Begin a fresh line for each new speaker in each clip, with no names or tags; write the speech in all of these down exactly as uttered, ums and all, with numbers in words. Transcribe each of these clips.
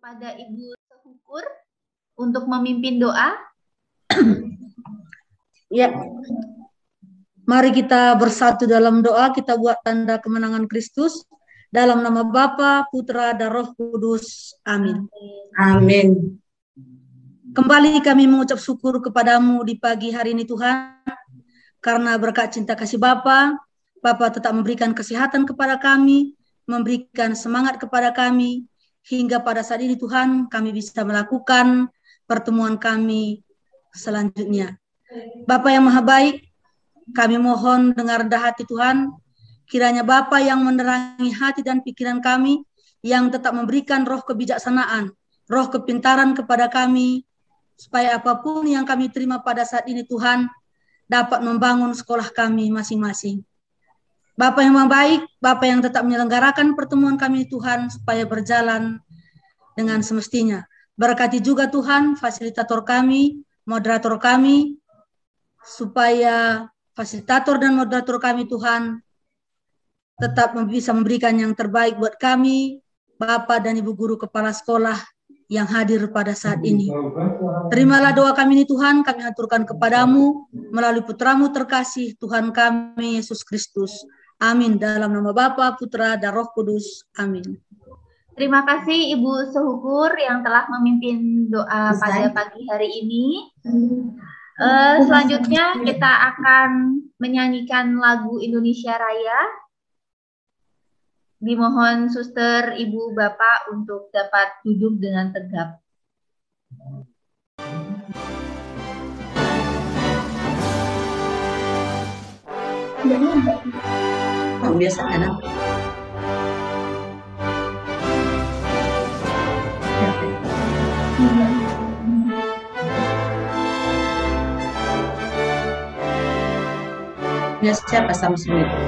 kepada Ibu Sehukur untuk memimpin doa.
Ya, mari kita bersatu dalam doa, kita buat tanda kemenangan Kristus. Dalam nama Bapa, Putra, dan Roh Kudus. Amin.
Amin.
Kembali kami mengucap syukur kepadamu di pagi hari ini Tuhan. Karena berkat cinta kasih Bapa, Bapa tetap memberikan kesehatan kepada kami, memberikan semangat kepada kami, hingga pada saat ini Tuhan kami bisa melakukan pertemuan kami selanjutnya. Bapa yang maha baik, kami mohon dengan rendah hati Tuhan, kiranya Bapa yang menerangi hati dan pikiran kami, yang tetap memberikan roh kebijaksanaan, roh kepintaran kepada kami, supaya apapun yang kami terima pada saat ini Tuhan, dapat membangun sekolah kami masing-masing. Bapa yang maha baik, Bapa yang tetap menyelenggarakan pertemuan kami Tuhan, supaya berjalan dengan semestinya. Berkati juga Tuhan fasilitator kami, moderator kami, supaya fasilitator dan moderator kami Tuhan tetap bisa memberikan yang terbaik buat kami, Bapak dan Ibu Guru Kepala Sekolah yang hadir pada saat ini. Terimalah doa kami ini Tuhan, kami aturkan kepadamu melalui putramu terkasih Tuhan kami Yesus Kristus. Amin. Dalam nama Bapa, Putra, dan Roh Kudus. Amin.
Terima kasih Ibu Sehukur yang telah memimpin doa pada pagi hari ini. Uh, selanjutnya kita akan menyanyikan lagu Indonesia Raya. Dimohon suster, ibu, bapak untuk dapat duduk dengan tegap.
Biasa kan? Biasa siapa Samsung itu?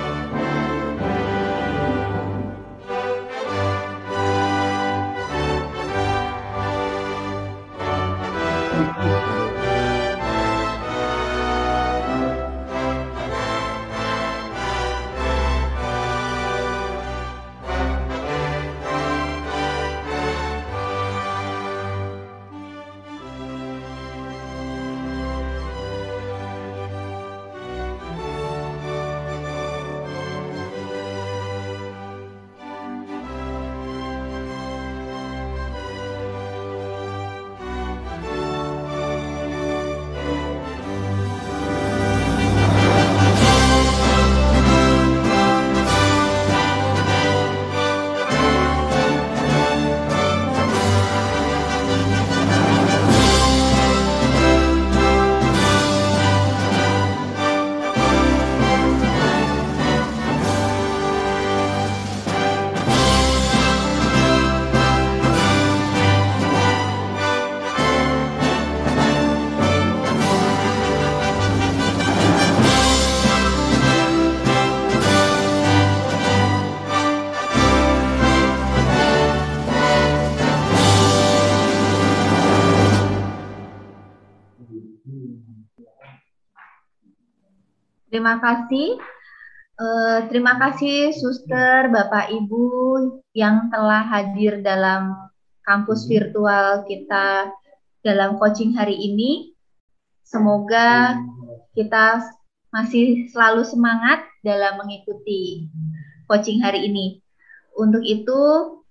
Terima kasih. Uh, terima kasih suster, Bapak Ibu yang telah hadir dalam kampus virtual kita dalam coaching hari ini. Semoga kita masih selalu semangat dalam mengikuti coaching hari ini. Untuk itu,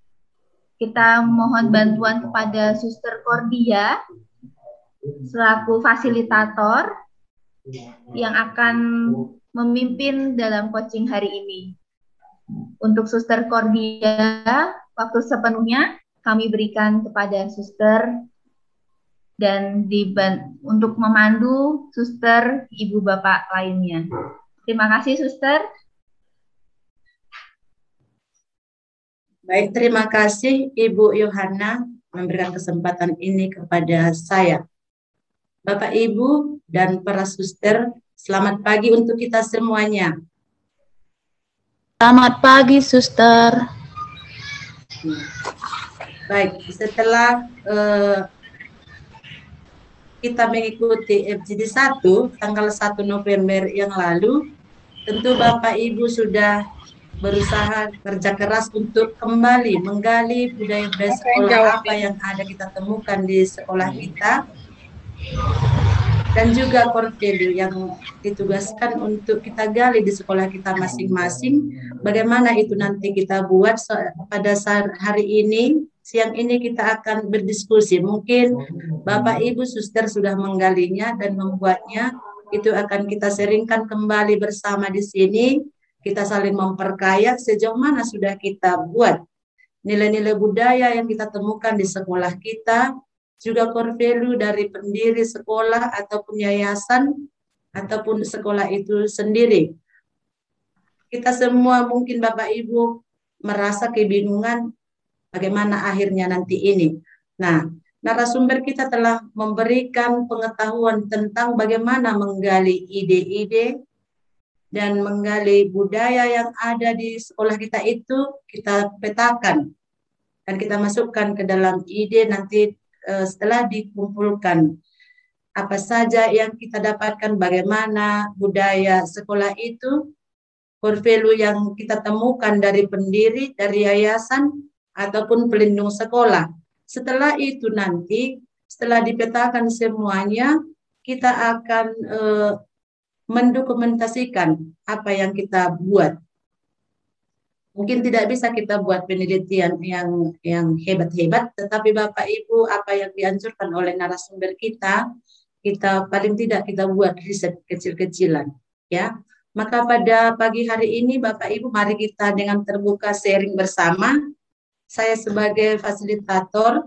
kita mohon bantuan kepada Suster Cordia selaku fasilitator yang akan memimpin dalam coaching hari ini. Untuk Suster Cordia, waktu sepenuhnya kami berikan kepada Suster dan diban untuk memandu Suster, Ibu Bapak lainnya. Terima kasih Suster.
Baik, terima kasih Ibu Yohana memberikan kesempatan ini kepada saya. Bapak, Ibu, dan para suster, selamat pagi untuk kita semuanya.
Selamat pagi, suster.
Baik, setelah uh, kita mengikuti F G D satu tanggal satu November yang lalu, tentu Bapak Ibu sudah berusaha kerja keras untuk kembali menggali budaya-budaya sekolah apa yang ada kita temukan di sekolah kita, dan juga core value yang ditugaskan untuk kita gali di sekolah kita masing-masing. Bagaimana itu nanti kita buat pada saat hari ini, siang ini kita akan berdiskusi. Mungkin Bapak Ibu Suster sudah menggalinya dan membuatnya, itu akan kita sharingkan kembali bersama di sini. Kita saling memperkaya sejauh mana sudah kita buat nilai-nilai budaya yang kita temukan di sekolah kita, juga core value dari pendiri sekolah ataupun yayasan ataupun sekolah itu sendiri. Kita semua mungkin Bapak Ibu merasa kebingungan bagaimana akhirnya nanti ini. Nah, narasumber kita telah memberikan pengetahuan tentang bagaimana menggali ide-ide dan menggali budaya yang ada di sekolah kita itu, kita petakan dan kita masukkan ke dalam ide nanti. Setelah dikumpulkan apa saja yang kita dapatkan, bagaimana budaya sekolah itu, core value yang kita temukan dari pendiri, dari yayasan ataupun pelindung sekolah. Setelah itu nanti, setelah dipetakan semuanya, kita akan eh, mendokumentasikan apa yang kita buat. Mungkin tidak bisa kita buat penelitian yang yang hebat-hebat, tetapi Bapak Ibu apa yang dianjurkan oleh narasumber kita, kita paling tidak kita buat riset kecil-kecilan, ya. Maka pada pagi hari ini Bapak Ibu mari kita dengan terbuka sharing bersama. Saya sebagai fasilitator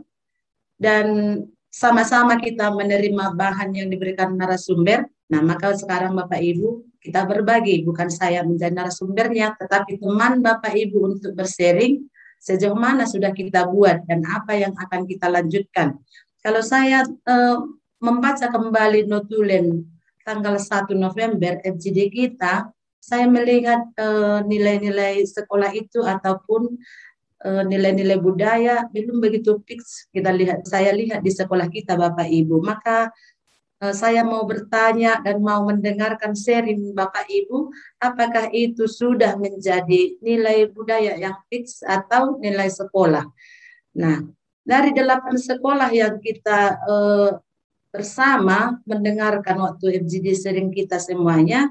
dan sama-sama kita menerima bahan yang diberikan narasumber. Nah, maka sekarang Bapak Ibu kita berbagi, bukan saya menjadi narasumbernya, tetapi teman Bapak Ibu untuk bersharing sejauh mana sudah kita buat dan apa yang akan kita lanjutkan. Kalau saya eh, membaca kembali notulen tanggal satu November F G D kita, saya melihat nilai-nilai eh, sekolah itu ataupun nilai-nilai eh, budaya belum begitu fix kita lihat, saya lihat di sekolah kita Bapak Ibu. Maka saya mau bertanya dan mau mendengarkan sharing Bapak Ibu, apakah itu sudah menjadi nilai budaya yang fix atau nilai sekolah. Nah, dari delapan sekolah yang kita eh, bersama mendengarkan waktu F G D sharing kita semuanya,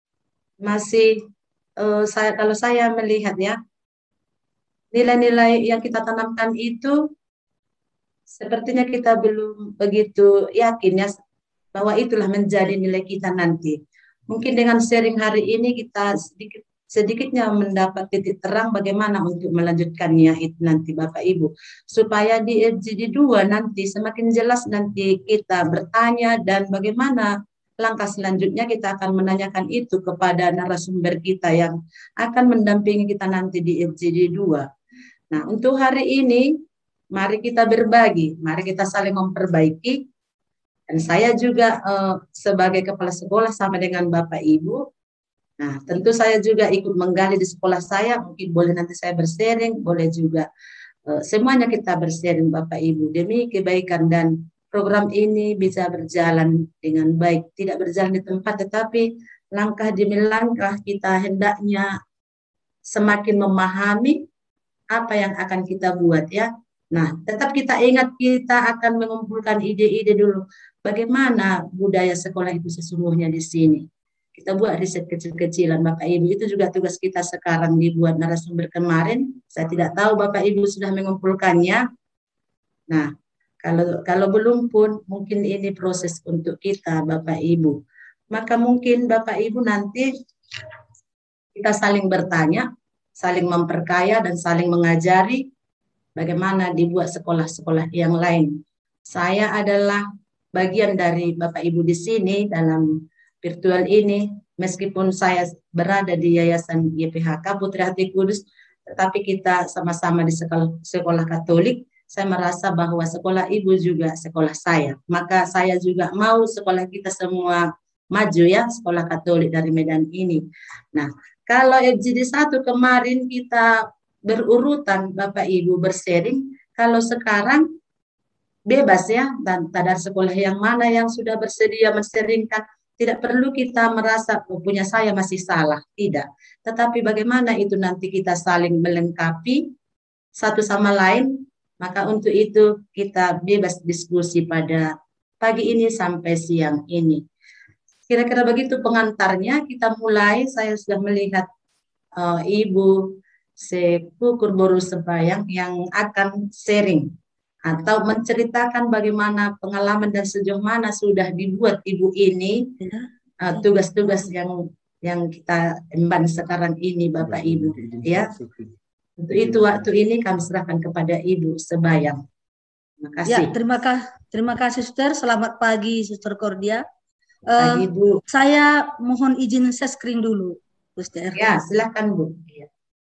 masih eh, saya kalau saya melihat ya, nilai-nilai yang kita tanamkan itu sepertinya kita belum begitu yakin ya, bahwa itulah menjadi nilai kita nanti. Mungkin dengan sharing hari ini kita sedikit sedikitnya mendapat titik terang bagaimana untuk melanjutkannya itu nanti Bapak Ibu. Supaya di F G D dua nanti semakin jelas nanti kita bertanya dan bagaimana langkah selanjutnya kita akan menanyakan itu kepada narasumber kita yang akan mendampingi kita nanti di F G D dua. Nah, untuk hari ini mari kita berbagi, mari kita saling memperbaiki. Dan saya juga eh, sebagai kepala sekolah sama dengan Bapak Ibu, nah tentu saya juga ikut menggali di sekolah saya, mungkin boleh nanti saya bersharing, boleh juga eh, semuanya kita bersharing Bapak Ibu, demi kebaikan dan program ini bisa berjalan dengan baik, tidak berjalan di tempat, tetapi langkah demi langkah kita hendaknya semakin memahami apa yang akan kita buat ya. Nah, tetap kita ingat kita akan mengumpulkan ide-ide dulu. Bagaimana budaya sekolah itu sesungguhnya di sini. Kita buat riset kecil-kecilan Bapak Ibu. Itu juga tugas kita sekarang dibuat narasumber kemarin. Saya tidak tahu Bapak Ibu sudah mengumpulkannya. Nah, kalau kalau belum pun mungkin ini proses untuk kita Bapak Ibu. Maka mungkin Bapak Ibu nanti kita saling bertanya, saling memperkaya dan saling mengajari bagaimana dibuat sekolah-sekolah yang lain. Saya adalah bagian dari Bapak Ibu di sini dalam virtual ini, meskipun saya berada di Yayasan Y P H K Putri Hati Kudus, tetapi kita sama-sama di sekolah, sekolah Katolik. Saya merasa bahwa sekolah Ibu juga sekolah saya. Maka saya juga mau sekolah kita semua maju ya, sekolah Katolik dari Medan ini. Nah, kalau F G D satu kemarin kita berurutan Bapak Ibu bersharing, kalau sekarang bebas ya, dan tadar sekolah yang mana yang sudah bersedia men-sharingkan, Tidak perlu kita merasa oh, punya saya masih salah, tidak. Tetapi bagaimana itu nanti kita saling melengkapi satu sama lain, maka untuk itu kita bebas diskusi pada pagi ini sampai siang ini. Kira-kira begitu pengantarnya, kita mulai. Saya sudah melihat uh, Ibu Sekukur Boru Sembayang yang akan sharing atau menceritakan bagaimana pengalaman dan sejauh mana sudah dibuat Ibu ini tugas-tugas uh, yang yang kita emban sekarang ini, Bapak Ibu, ya. Untuk itu waktu ini kami serahkan kepada Ibu Sembayang. Terima kasih.
Ya, terima kasih, terima kasih, Suster. Selamat pagi, Suster Cordia.
Uh, pagi, Bu.
Saya mohon izin share screen dulu, Suster.
Ya, silakan, Bu. Ya.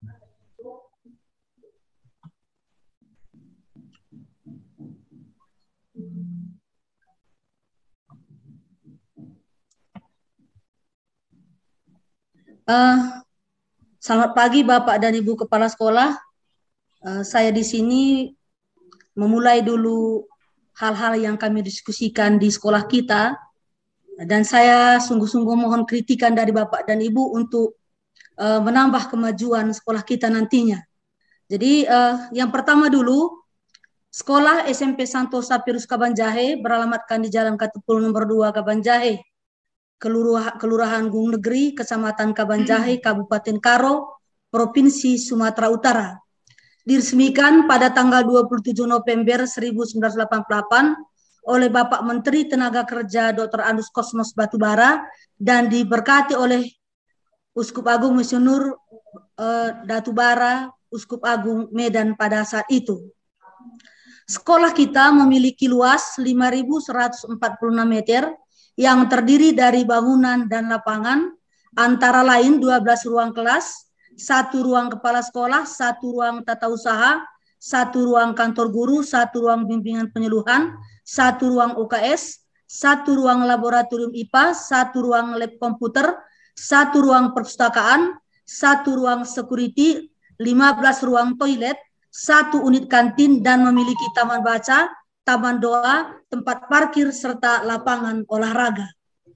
Uh, selamat pagi Bapak dan Ibu Kepala Sekolah. Uh, saya di sini memulai dulu hal-hal yang kami diskusikan di sekolah kita, dan saya sungguh-sungguh mohon kritikan dari Bapak dan Ibu untuk uh, menambah kemajuan sekolah kita nantinya. Jadi uh, yang pertama dulu, sekolah S M P Santo Sapirus Kabanjahe beralamatkan di Jalan Katepul nomor dua Kabanjahe, Kelurahan, Kelurahan Gung Negeri, Kecamatan Kabanjahe, Kabupaten Karo, Provinsi Sumatera Utara. Diresmikan pada tanggal dua puluh tujuh November seribu sembilan ratus delapan puluh delapan oleh Bapak Menteri Tenaga Kerja Doktor Andus Kosmos Batubara dan diberkati oleh Uskup Agung Misionur eh, Batubara, Uskup Agung Medan pada saat itu. Sekolah kita memiliki luas lima ribu seratus empat puluh enam meter yang terdiri dari bangunan dan lapangan, antara lain dua belas ruang kelas, satu ruang kepala sekolah, satu ruang tata usaha, satu ruang kantor guru, satu ruang bimbingan penyuluhan, satu ruang U K S, satu ruang laboratorium I P A, satu ruang lab komputer, satu ruang perpustakaan, satu ruang security, lima belas ruang toilet, satu unit kantin, dan memiliki taman baca, taman doa, tempat parkir, serta lapangan olahraga.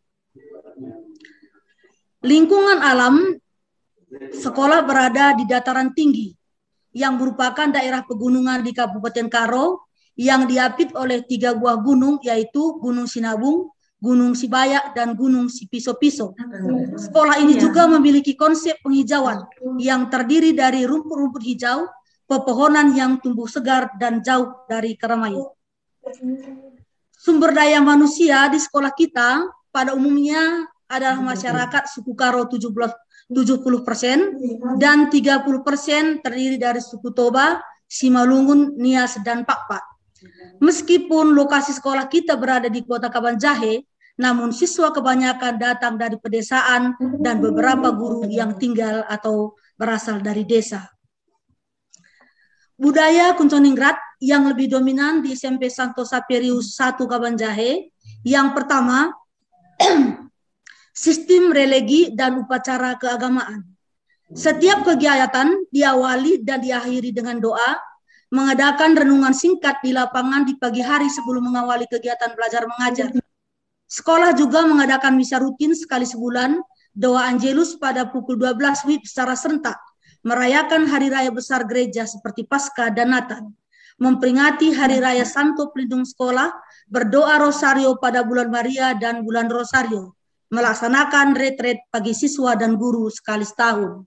Lingkungan alam sekolah berada di dataran tinggi yang merupakan daerah pegunungan di Kabupaten Karo yang diapit oleh tiga buah gunung, yaitu Gunung Sinabung, Gunung Sibayak, dan Gunung Sipiso-Piso. Sekolah ini juga memiliki konsep penghijauan yang terdiri dari rumput-rumput hijau, pepohonan yang tumbuh segar, dan jauh dari keramaian. Sumber daya manusia di sekolah kita pada umumnya adalah masyarakat suku Karo tujuh puluh persen dan tiga puluh persen terdiri dari suku Toba, Simalungun, Nias, dan Pakpak. Meskipun lokasi sekolah kita berada di kota Kabanjahe, namun siswa kebanyakan datang dari pedesaan dan beberapa guru yang tinggal atau berasal dari desa. Budaya Kunconingrat yang lebih dominan di S M P Santo Sapirius satu Kabanjahe, yang pertama, sistem religi dan upacara keagamaan. Setiap kegiatan diawali dan diakhiri dengan doa, mengadakan renungan singkat di lapangan di pagi hari sebelum mengawali kegiatan belajar mengajar. Sekolah juga mengadakan misa rutin sekali sebulan, doa Angelus pada pukul dua belas W I B secara serentak, merayakan hari raya besar gereja seperti Paskah dan Natal, memperingati hari raya Santo Pelindung Sekolah, berdoa Rosario pada bulan Maria dan bulan Rosario, melaksanakan retret bagi siswa dan guru sekali setahun.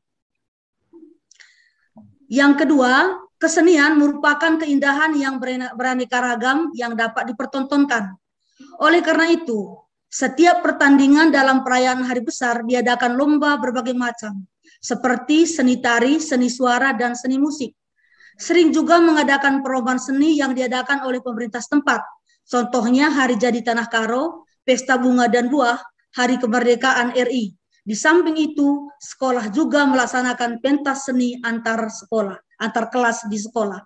Yang kedua, kesenian merupakan keindahan yang beraneka ragam yang dapat dipertontonkan. Oleh karena itu, setiap pertandingan dalam perayaan hari besar diadakan lomba berbagai macam, seperti seni tari, seni suara, dan seni musik. Sering juga mengadakan perlombaan seni yang diadakan oleh pemerintah setempat. Contohnya Hari Jadi Tanah Karo, Pesta Bunga dan Buah, Hari Kemerdekaan R I. Di samping itu, sekolah juga melaksanakan pentas seni antar sekolah, antar kelas di sekolah.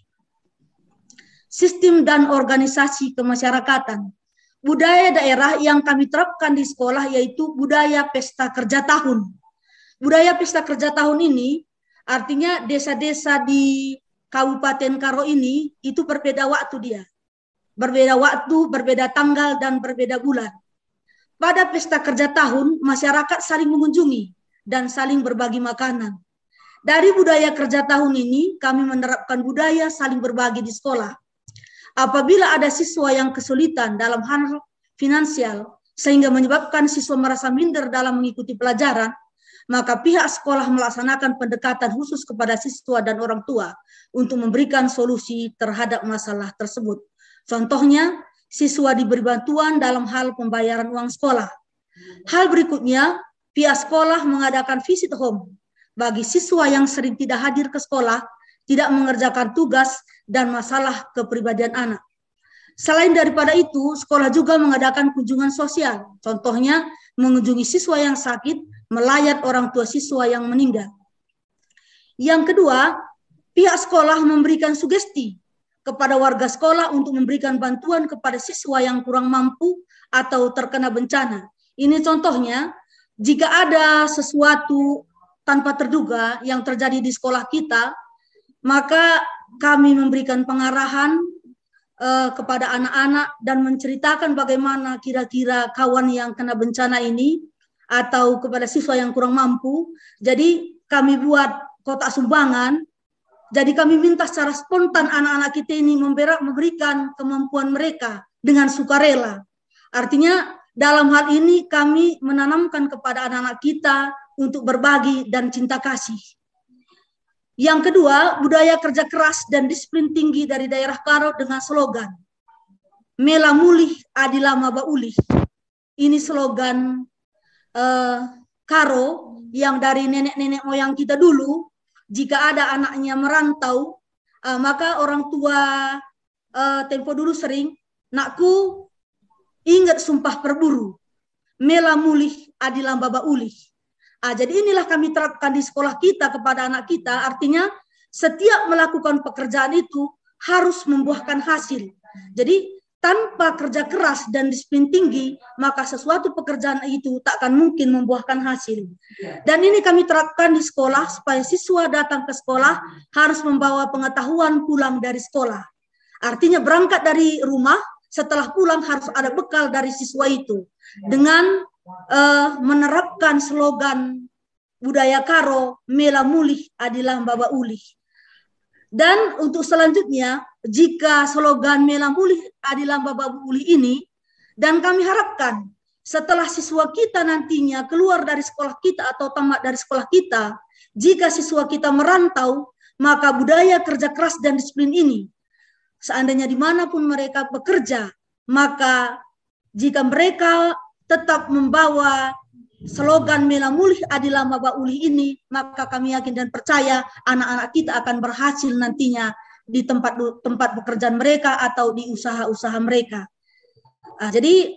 Sistem dan organisasi kemasyarakatan. Budaya daerah yang kami terapkan di sekolah yaitu budaya pesta kerja tahun. Budaya pesta kerja tahun ini artinya desa-desa di Kabupaten Karo ini itu berbeda waktu dia. Berbeda waktu, berbeda tanggal, dan berbeda bulan. pada pesta kerja tahun, masyarakat saling mengunjungi dan saling berbagi makanan. Dari budaya kerja tahun ini, kami menerapkan budaya saling berbagi di sekolah. Apabila ada siswa yang kesulitan dalam hal finansial, sehingga menyebabkan siswa merasa minder dalam mengikuti pelajaran, maka pihak sekolah melaksanakan pendekatan khusus kepada siswa dan orang tua untuk memberikan solusi terhadap masalah tersebut. Contohnya, siswa diberi bantuan dalam hal pembayaran uang sekolah. Hal berikutnya, pihak sekolah mengadakan visit home bagi siswa yang sering tidak hadir ke sekolah, tidak mengerjakan tugas, dan masalah kepribadian anak. Selain daripada itu, sekolah juga mengadakan kunjungan sosial. Contohnya, mengunjungi siswa yang sakit, melayat orang tua siswa yang meninggal. Yang kedua, pihak sekolah memberikan sugesti kepada warga sekolah untuk memberikan bantuan kepada siswa yang kurang mampu atau terkena bencana. Ini contohnya, jika ada sesuatu tanpa terduga yang terjadi di sekolah kita, maka kami memberikan pengarahan uh, kepada anak-anak dan menceritakan bagaimana kira-kira kawan yang kena bencana ini atau kepada siswa yang kurang mampu. Jadi kami buat kotak sumbangan. Jadi kami minta secara spontan anak-anak kita ini memberikan kemampuan mereka dengan sukarela. Artinya dalam hal ini kami menanamkan kepada anak-anak kita untuk berbagi dan cinta kasih. Yang kedua, budaya kerja keras dan disiplin tinggi dari daerah Karo dengan slogan Mela Mulih Adila Maba Ulih. Ini slogan uh, Karo yang dari nenek-nenek moyang kita dulu. Jika ada anaknya merantau, uh, maka orang tua uh, tempo dulu sering, nakku ingat sumpah perburu, Mela Mulih Adila Maba Ulih. Ah, jadi inilah kami terapkan di sekolah kita kepada anak kita, artinya setiap melakukan pekerjaan itu harus membuahkan hasil. Jadi tanpa kerja keras dan disiplin tinggi, maka sesuatu pekerjaan itu tak akan mungkin membuahkan hasil. Dan ini kami terapkan di sekolah supaya siswa datang ke sekolah harus membawa pengetahuan pulang dari sekolah. Artinya berangkat dari rumah, setelah pulang harus ada bekal dari siswa itu. Dengan Uh, menerapkan slogan budaya Karo, Mela Mulih Adila Maba Ulih. Dan untuk selanjutnya, jika slogan Mela Mulih Adila Maba Ulih ini, dan kami harapkan setelah siswa kita nantinya keluar dari sekolah kita atau tamat dari sekolah kita, jika siswa kita merantau, maka budaya kerja keras dan disiplin ini, seandainya dimanapun mereka bekerja, maka jika mereka tetap membawa slogan Mela Mulih Adila Maba Ulih ini, maka kami yakin dan percaya anak-anak kita akan berhasil nantinya di tempat tempat pekerjaan mereka atau di usaha-usaha mereka. Ah, jadi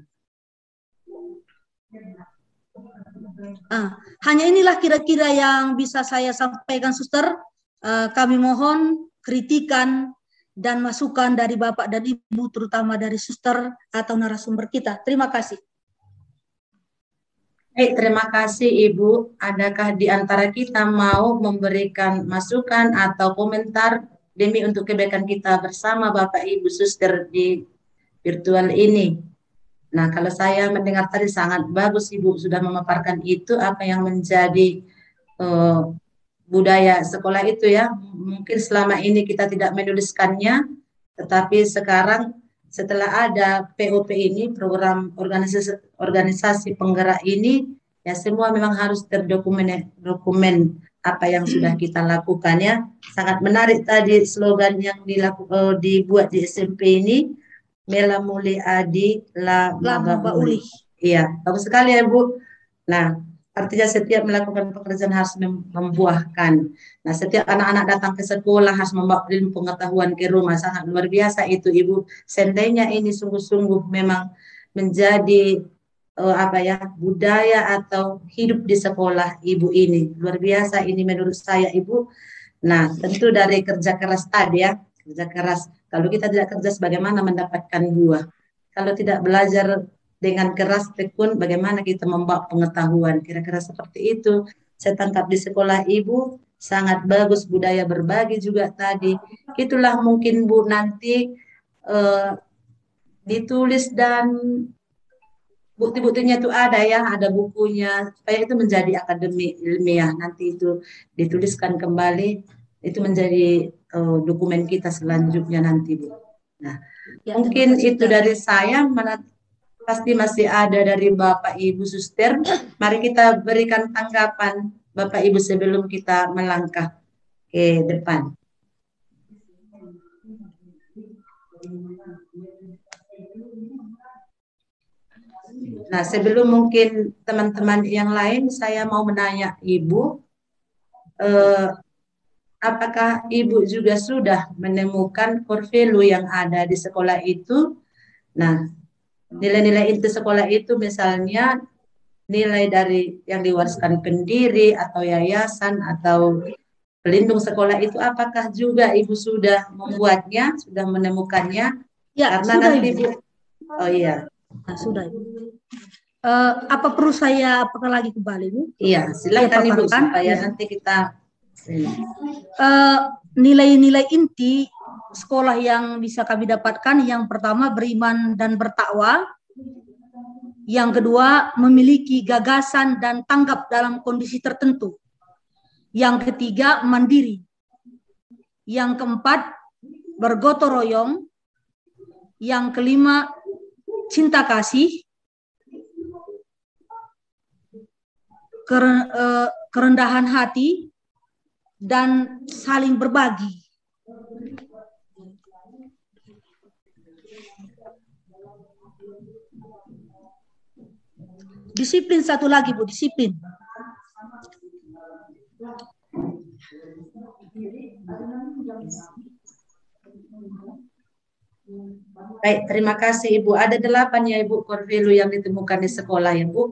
ah, hanya inilah kira-kira yang bisa saya sampaikan, Suster. Ah, kami mohon kritikan dan masukan dari Bapak dan Ibu, terutama dari Suster atau narasumber kita. Terima kasih.
Baik, terima kasih Ibu. Adakah di antara kita mau memberikan masukan atau komentar demi untuk kebaikan kita bersama Bapak Ibu Suster di virtual ini? Nah, kalau saya mendengar tadi sangat bagus Ibu sudah memaparkan itu apa yang menjadi uh, budaya sekolah itu ya. Mungkin selama ini kita tidak menuliskannya, tetapi sekarang setelah ada P O P ini, program organisasi organisasi penggerak ini, ya semua memang harus terdokumen dokumen apa yang sudah kita lakukan ya. Sangat menarik tadi slogan yang dilaku, uh, dibuat di S M P ini, Mela Mulih Adila Maba Ulih. Iya, bagus sekali ya Bu. Nah, artinya setiap melakukan pekerjaan harus membuahkan. Nah, setiap anak-anak datang ke sekolah harus membawa ilmu pengetahuan ke rumah. Sangat luar biasa itu Ibu. Seandainya ini sungguh-sungguh memang menjadi uh, apa ya budaya atau hidup di sekolah Ibu ini. Luar biasa ini menurut saya Ibu. Nah, tentu dari kerja keras tadi ya. Kerja keras. Kalau kita tidak kerja, bagaimana mendapatkan buah? Kalau tidak belajar dengan keras tekun, bagaimana kita membawa pengetahuan? Kira-kira seperti itu. Saya tangkap di sekolah Ibu, sangat bagus budaya berbagi juga tadi. Itulah mungkin Bu nanti uh, ditulis dan bukti-buktinya itu ada ya, ada bukunya, supaya itu menjadi akademi ilmiah. Nanti itu dituliskan kembali, itu menjadi uh, dokumen kita selanjutnya nanti, Bu. Nah,
Ya,
mungkin
kasih,
itu dari saya, mana, pasti masih ada dari Bapak Ibu Suster. Mari kita berikan tanggapan Bapak Ibu sebelum kita melangkah ke depan. Nah, sebelum mungkin teman-teman yang lain, saya mau menanya Ibu, eh, apakah Ibu juga sudah menemukan core value yang ada di sekolah itu? Nah, nilai-nilai inti sekolah itu misalnya nilai dari yang diwariskan pendiri atau yayasan atau pelindung sekolah itu, apakah juga Ibu sudah membuatnya, sudah menemukannya?
Ya,
Karena
sudah,
nanti
Ibu.
Bu, oh iya.
Nah, sudah, Ibu. Uh, apa perlu saya apakah lagi kembali, Bu?
Iya, silakan
ya,
Ibu, supaya
ya.
nanti kita
nilai-nilai uh, inti sekolah yang bisa kami dapatkan, yang pertama beriman dan bertakwa, yang kedua memiliki gagasan dan tanggap dalam kondisi tertentu, yang ketiga mandiri, yang keempat bergotong royong, yang kelima cinta kasih, kerendahan hati, dan saling berbagi. Disiplin satu lagi, Bu, disiplin.
Baik, terima kasih Ibu. Ada delapan ya Ibu core value yang ditemukan di sekolah ya Bu?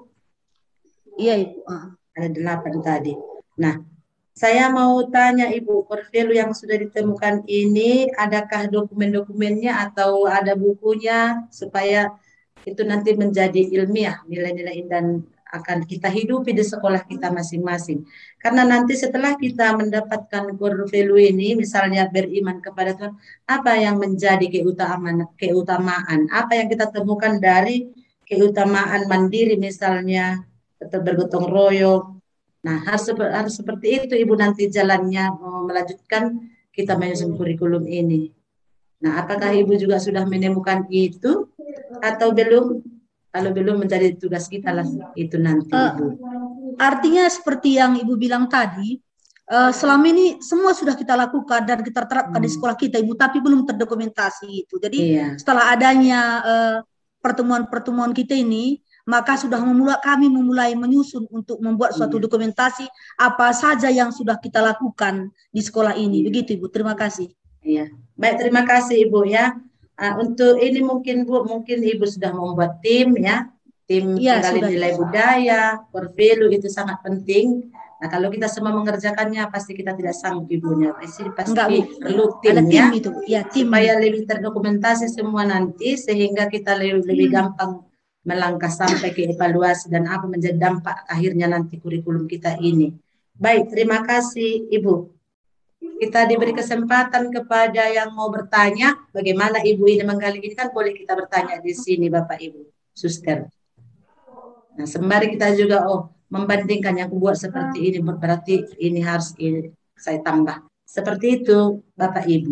Iya Ibu.
Ada delapan tadi. Nah, saya mau tanya Ibu, core value yang sudah ditemukan ini, adakah dokumen-dokumennya atau ada bukunya supaya itu nanti menjadi ilmiah, nilai-nilai dan akan kita hidupi di sekolah kita masing-masing. Karena nanti setelah kita mendapatkan core value ini, misalnya beriman kepada Tuhan, apa yang menjadi keutamaan, keutamaan, apa yang kita temukan dari keutamaan mandiri misalnya, tetap bergotong royong. Nah, harus, harus seperti itu Ibu nanti jalannya melanjutkan kita menyusun kurikulum ini. Nah, apakah Ibu juga sudah menemukan itu atau belum? Kalau belum, menjadi tugas kita lah itu nanti Ibu. Uh,
artinya seperti yang Ibu bilang tadi, uh, selama ini semua sudah kita lakukan dan kita terapkan hmm. di sekolah kita Ibu, tapi belum terdokumentasi itu. Jadi iya. setelah adanya pertemuan-pertemuan uh, kita ini, maka sudah memulai, kami memulai menyusun untuk membuat suatu iya. dokumentasi apa saja yang sudah kita lakukan di sekolah ini. Begitu Ibu, terima kasih.
Iya, baik, terima kasih Ibu ya. Uh, untuk ini mungkin Bu, mungkin Ibu sudah membuat tim ya, tim ya, penggali nilai ya. budaya, core value itu sangat penting. Nah, kalau kita semua mengerjakannya pasti kita tidak sanggup Ibunya. Pasti pasti Enggak, perlu tim, tim ya, itu. ya tim. Supaya lebih terdokumentasi semua nanti sehingga kita lebih, hmm. lebih gampang melangkah sampai ke evaluasi dan apa menjadi dampak akhirnya nanti kurikulum kita ini. Baik, terima kasih Ibu. Kita diberi kesempatan kepada yang mau bertanya, bagaimana Ibu ini menggali ini, kan boleh kita bertanya di sini Bapak Ibu, Suster. Nah, sembari kita juga oh membandingkan yang buat seperti ini, berarti ini harus ini saya tambah. Seperti itu Bapak Ibu.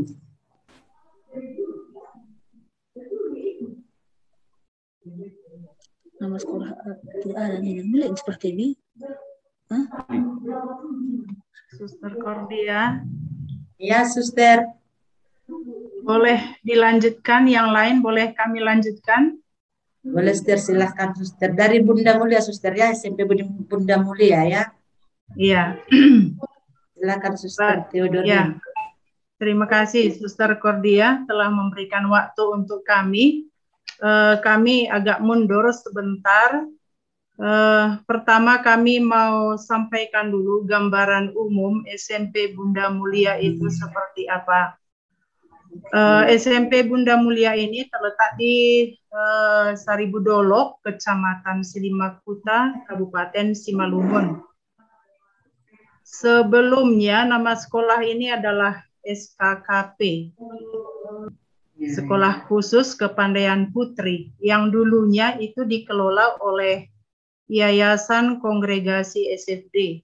Nama sekolah tidak ada nilai seperti ini. Hah?
Suster Cordia.
Ya, Suster.
Boleh dilanjutkan, yang lain boleh kami lanjutkan?
Boleh, Suster, silahkan Suster. Dari Bunda Mulia, Suster ya, S M P Bunda Mulia ya.
Iya.
Silakan Suster Theodore.
Ya. Terima kasih Suster Cordia telah memberikan waktu untuk kami. Uh, kami agak mundur sebentar. Uh, pertama kami mau sampaikan dulu gambaran umum S M P Bunda Mulia itu seperti apa. Uh, S M P Bunda Mulia ini terletak di uh, Saribudolok, Kecamatan Silimakuta, Kabupaten Simalungun. Sebelumnya nama sekolah ini adalah S K K P. Sekolah Khusus Kepandaian Putri, yang dulunya itu dikelola oleh Yayasan Kongregasi S F D.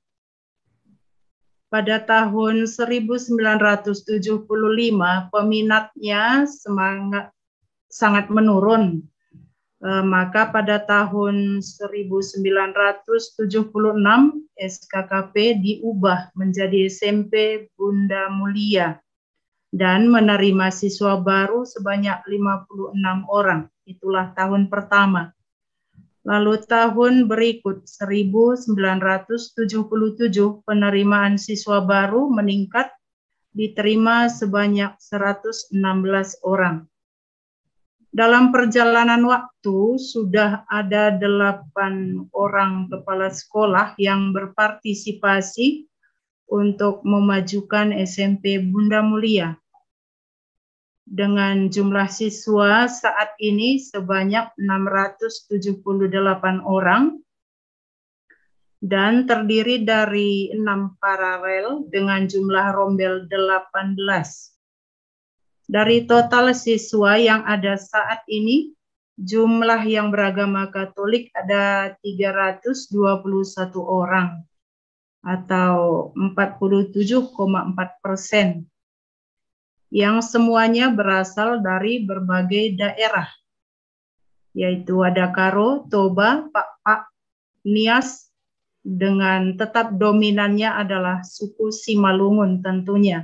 Pada tahun seribu sembilan ratus tujuh puluh lima, peminatnya semangat, sangat menurun. E, maka pada tahun seribu sembilan ratus tujuh puluh enam, S K K P diubah menjadi S M P Bunda Mulia dan menerima siswa baru sebanyak lima puluh enam orang. Itulah tahun pertama. Lalu tahun berikut seribu sembilan ratus tujuh puluh tujuh penerimaan siswa baru meningkat, diterima sebanyak seratus enam belas orang. Dalam perjalanan waktu sudah ada delapan orang kepala sekolah yang berpartisipasi untuk memajukan S M P Bunda Mulia. Dengan jumlah siswa saat ini sebanyak enam ratus tujuh puluh delapan orang dan terdiri dari enam paralel dengan jumlah rombel delapan belas. Dari total siswa yang ada saat ini, jumlah yang beragama Katolik ada tiga ratus dua puluh satu orang atau empat puluh tujuh koma empat persen. Yang semuanya berasal dari berbagai daerah, yaitu ada Karo, Toba, Pak-Pak, Nias, dengan tetap dominannya adalah suku Simalungun tentunya.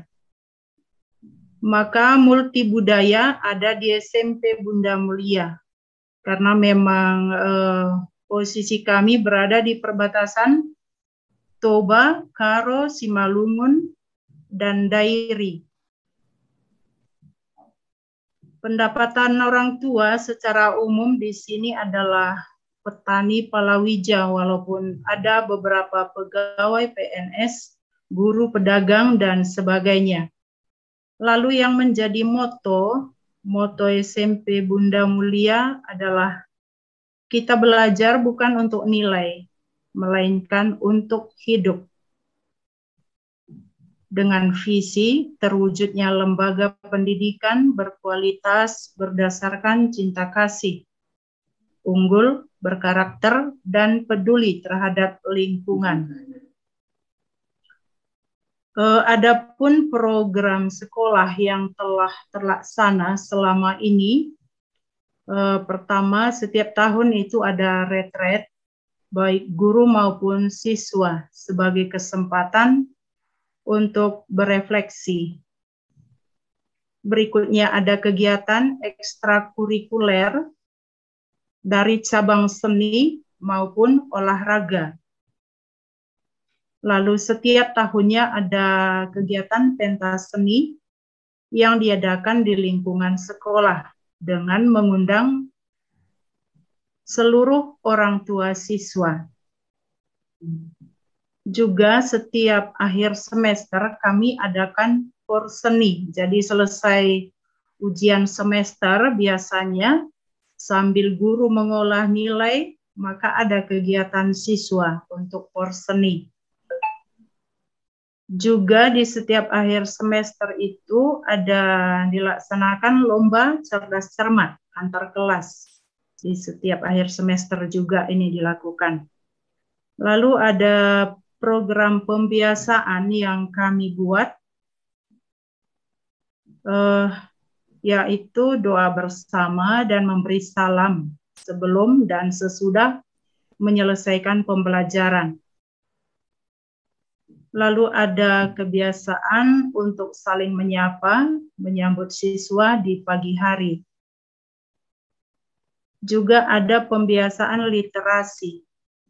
Maka multibudaya ada di S M P Bunda Mulia, karena memang eh, posisi kami berada di perbatasan Toba, Karo, Simalungun, dan Dairi. Pendapatan orang tua secara umum di sini adalah petani palawija, walaupun ada beberapa pegawai P N S, guru, pedagang, dan sebagainya. Lalu yang menjadi moto, moto S M P Bunda Mulia adalah kita belajar bukan untuk nilai, melainkan untuk hidup. Dengan visi terwujudnya lembaga pendidikan berkualitas berdasarkan cinta kasih, unggul, berkarakter, dan peduli terhadap lingkungan. Uh, adapun program sekolah yang telah terlaksana selama ini, uh, pertama setiap tahun itu ada retret, baik guru maupun siswa sebagai kesempatan untuk berefleksi. Berikutnya ada kegiatan ekstrakurikuler dari cabang seni maupun olahraga. Lalu setiap tahunnya ada kegiatan pentas seni yang diadakan di lingkungan sekolah dengan mengundang seluruh orang tua siswa. Juga setiap akhir semester kami adakan porseni. Jadi selesai ujian semester biasanya sambil guru mengolah nilai, maka ada kegiatan siswa untuk porseni. Juga di setiap akhir semester itu ada dilaksanakan lomba cerdas cermat antar kelas. Di setiap akhir semester juga ini dilakukan. Lalu ada program pembiasaan yang kami buat, eh, yaitu doa bersama dan memberi salam sebelum dan sesudah menyelesaikan pembelajaran. Lalu ada kebiasaan untuk saling menyapa, menyambut siswa di pagi hari. Juga ada pembiasaan literasi.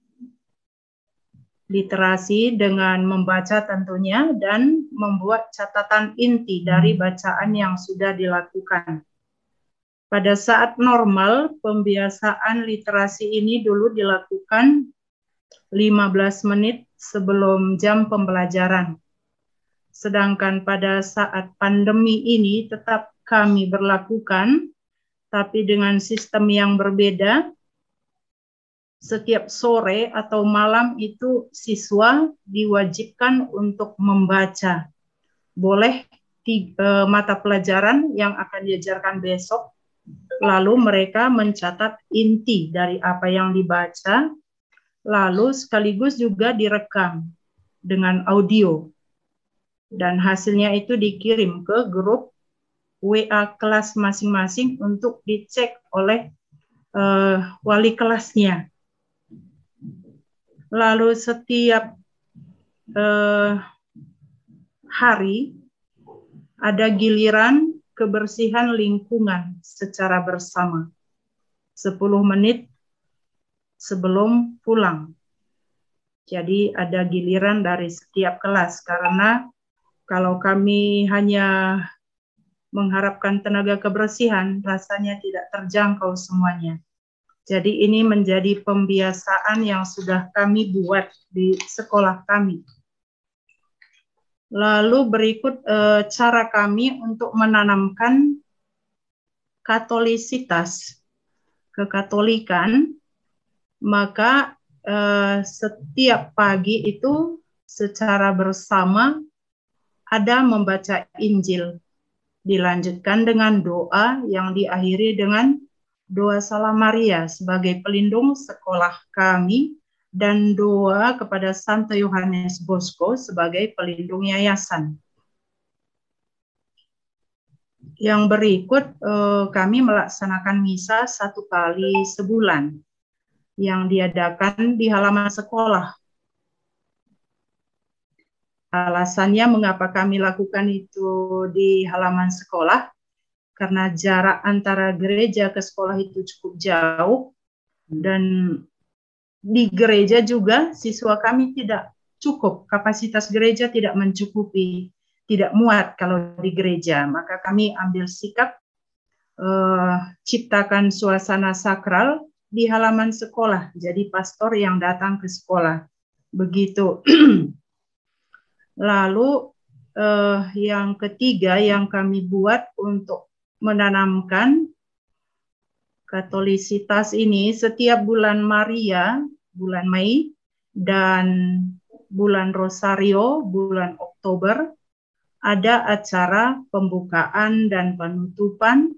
Literasi dengan membaca tentunya dan membuat catatan inti dari bacaan yang sudah dilakukan. Pada saat normal, pembiasaan literasi ini dulu dilakukan lima belas menit sebelum jam pembelajaran. Sedangkan pada saat pandemi ini tetap kami berlakukan, tapi dengan sistem yang berbeda. Setiap sore atau malam itu siswa diwajibkan untuk membaca. Boleh tiga, mata pelajaran yang akan diajarkan besok. Lalu mereka mencatat inti dari apa yang dibaca, lalu sekaligus juga direkam dengan audio. Dan hasilnya itu dikirim ke grup W A kelas masing-masing untuk dicek oleh uh, wali kelasnya. Lalu setiap uh, hari ada giliran kebersihan lingkungan secara bersama. sepuluh menit sebelum pulang. Jadi ada giliran dari setiap kelas, karena kalau kami hanya mengharapkan tenaga kebersihan, rasanya tidak terjangkau semuanya. Jadi ini menjadi pembiasaan yang sudah kami buat di sekolah kami. Lalu berikut e, cara kami untuk menanamkan katolisitas, kekatolikan, maka e, setiap pagi itu secara bersama ada membaca Injil, dilanjutkan dengan doa yang diakhiri dengan doa Salam Maria sebagai pelindung sekolah kami, dan doa kepada Santo Yohanes Bosco sebagai pelindung yayasan. Yang berikut eh, kami melaksanakan misa satu kali sebulan yang diadakan di halaman sekolah. Alasannya mengapa kami lakukan itu di halaman sekolah, karena jarak antara gereja ke sekolah itu cukup jauh, dan di gereja juga siswa kami tidak cukup, kapasitas gereja tidak mencukupi, tidak muat kalau di gereja. Maka kami ambil sikap uh, ciptakan suasana sakral di halaman sekolah, jadi pastor yang datang ke sekolah. Begitu. Lalu uh, yang ketiga yang kami buat untuk menanamkan katolisitas ini, setiap bulan Maria, bulan Mei, dan bulan Rosario, bulan Oktober, ada acara pembukaan dan penutupan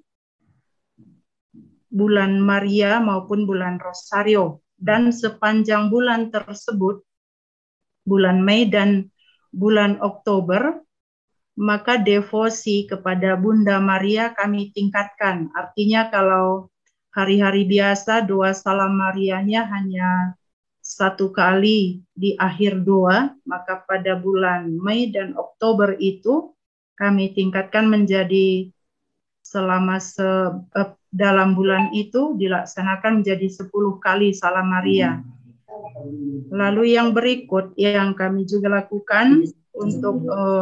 bulan Maria maupun bulan Rosario. Dan sepanjang bulan tersebut, bulan Mei dan bulan Oktober, maka devosi kepada Bunda Maria kami tingkatkan. Artinya kalau hari-hari biasa doa Salam Marianya hanya satu kali di akhir doa, maka pada bulan Mei dan Oktober itu kami tingkatkan menjadi selama se, eh, dalam bulan itu dilaksanakan menjadi sepuluh kali Salam Maria. Lalu yang berikut yang kami juga lakukan untuk eh,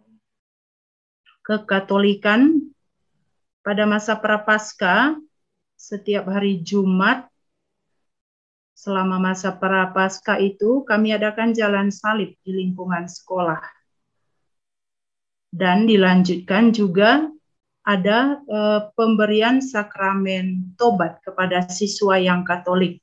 kekatolikan, pada masa Prapaskah setiap hari Jumat selama masa Prapaskah itu kami adakan jalan salib di lingkungan sekolah. Dan dilanjutkan juga ada eh, pemberian sakramen tobat kepada siswa yang Katolik.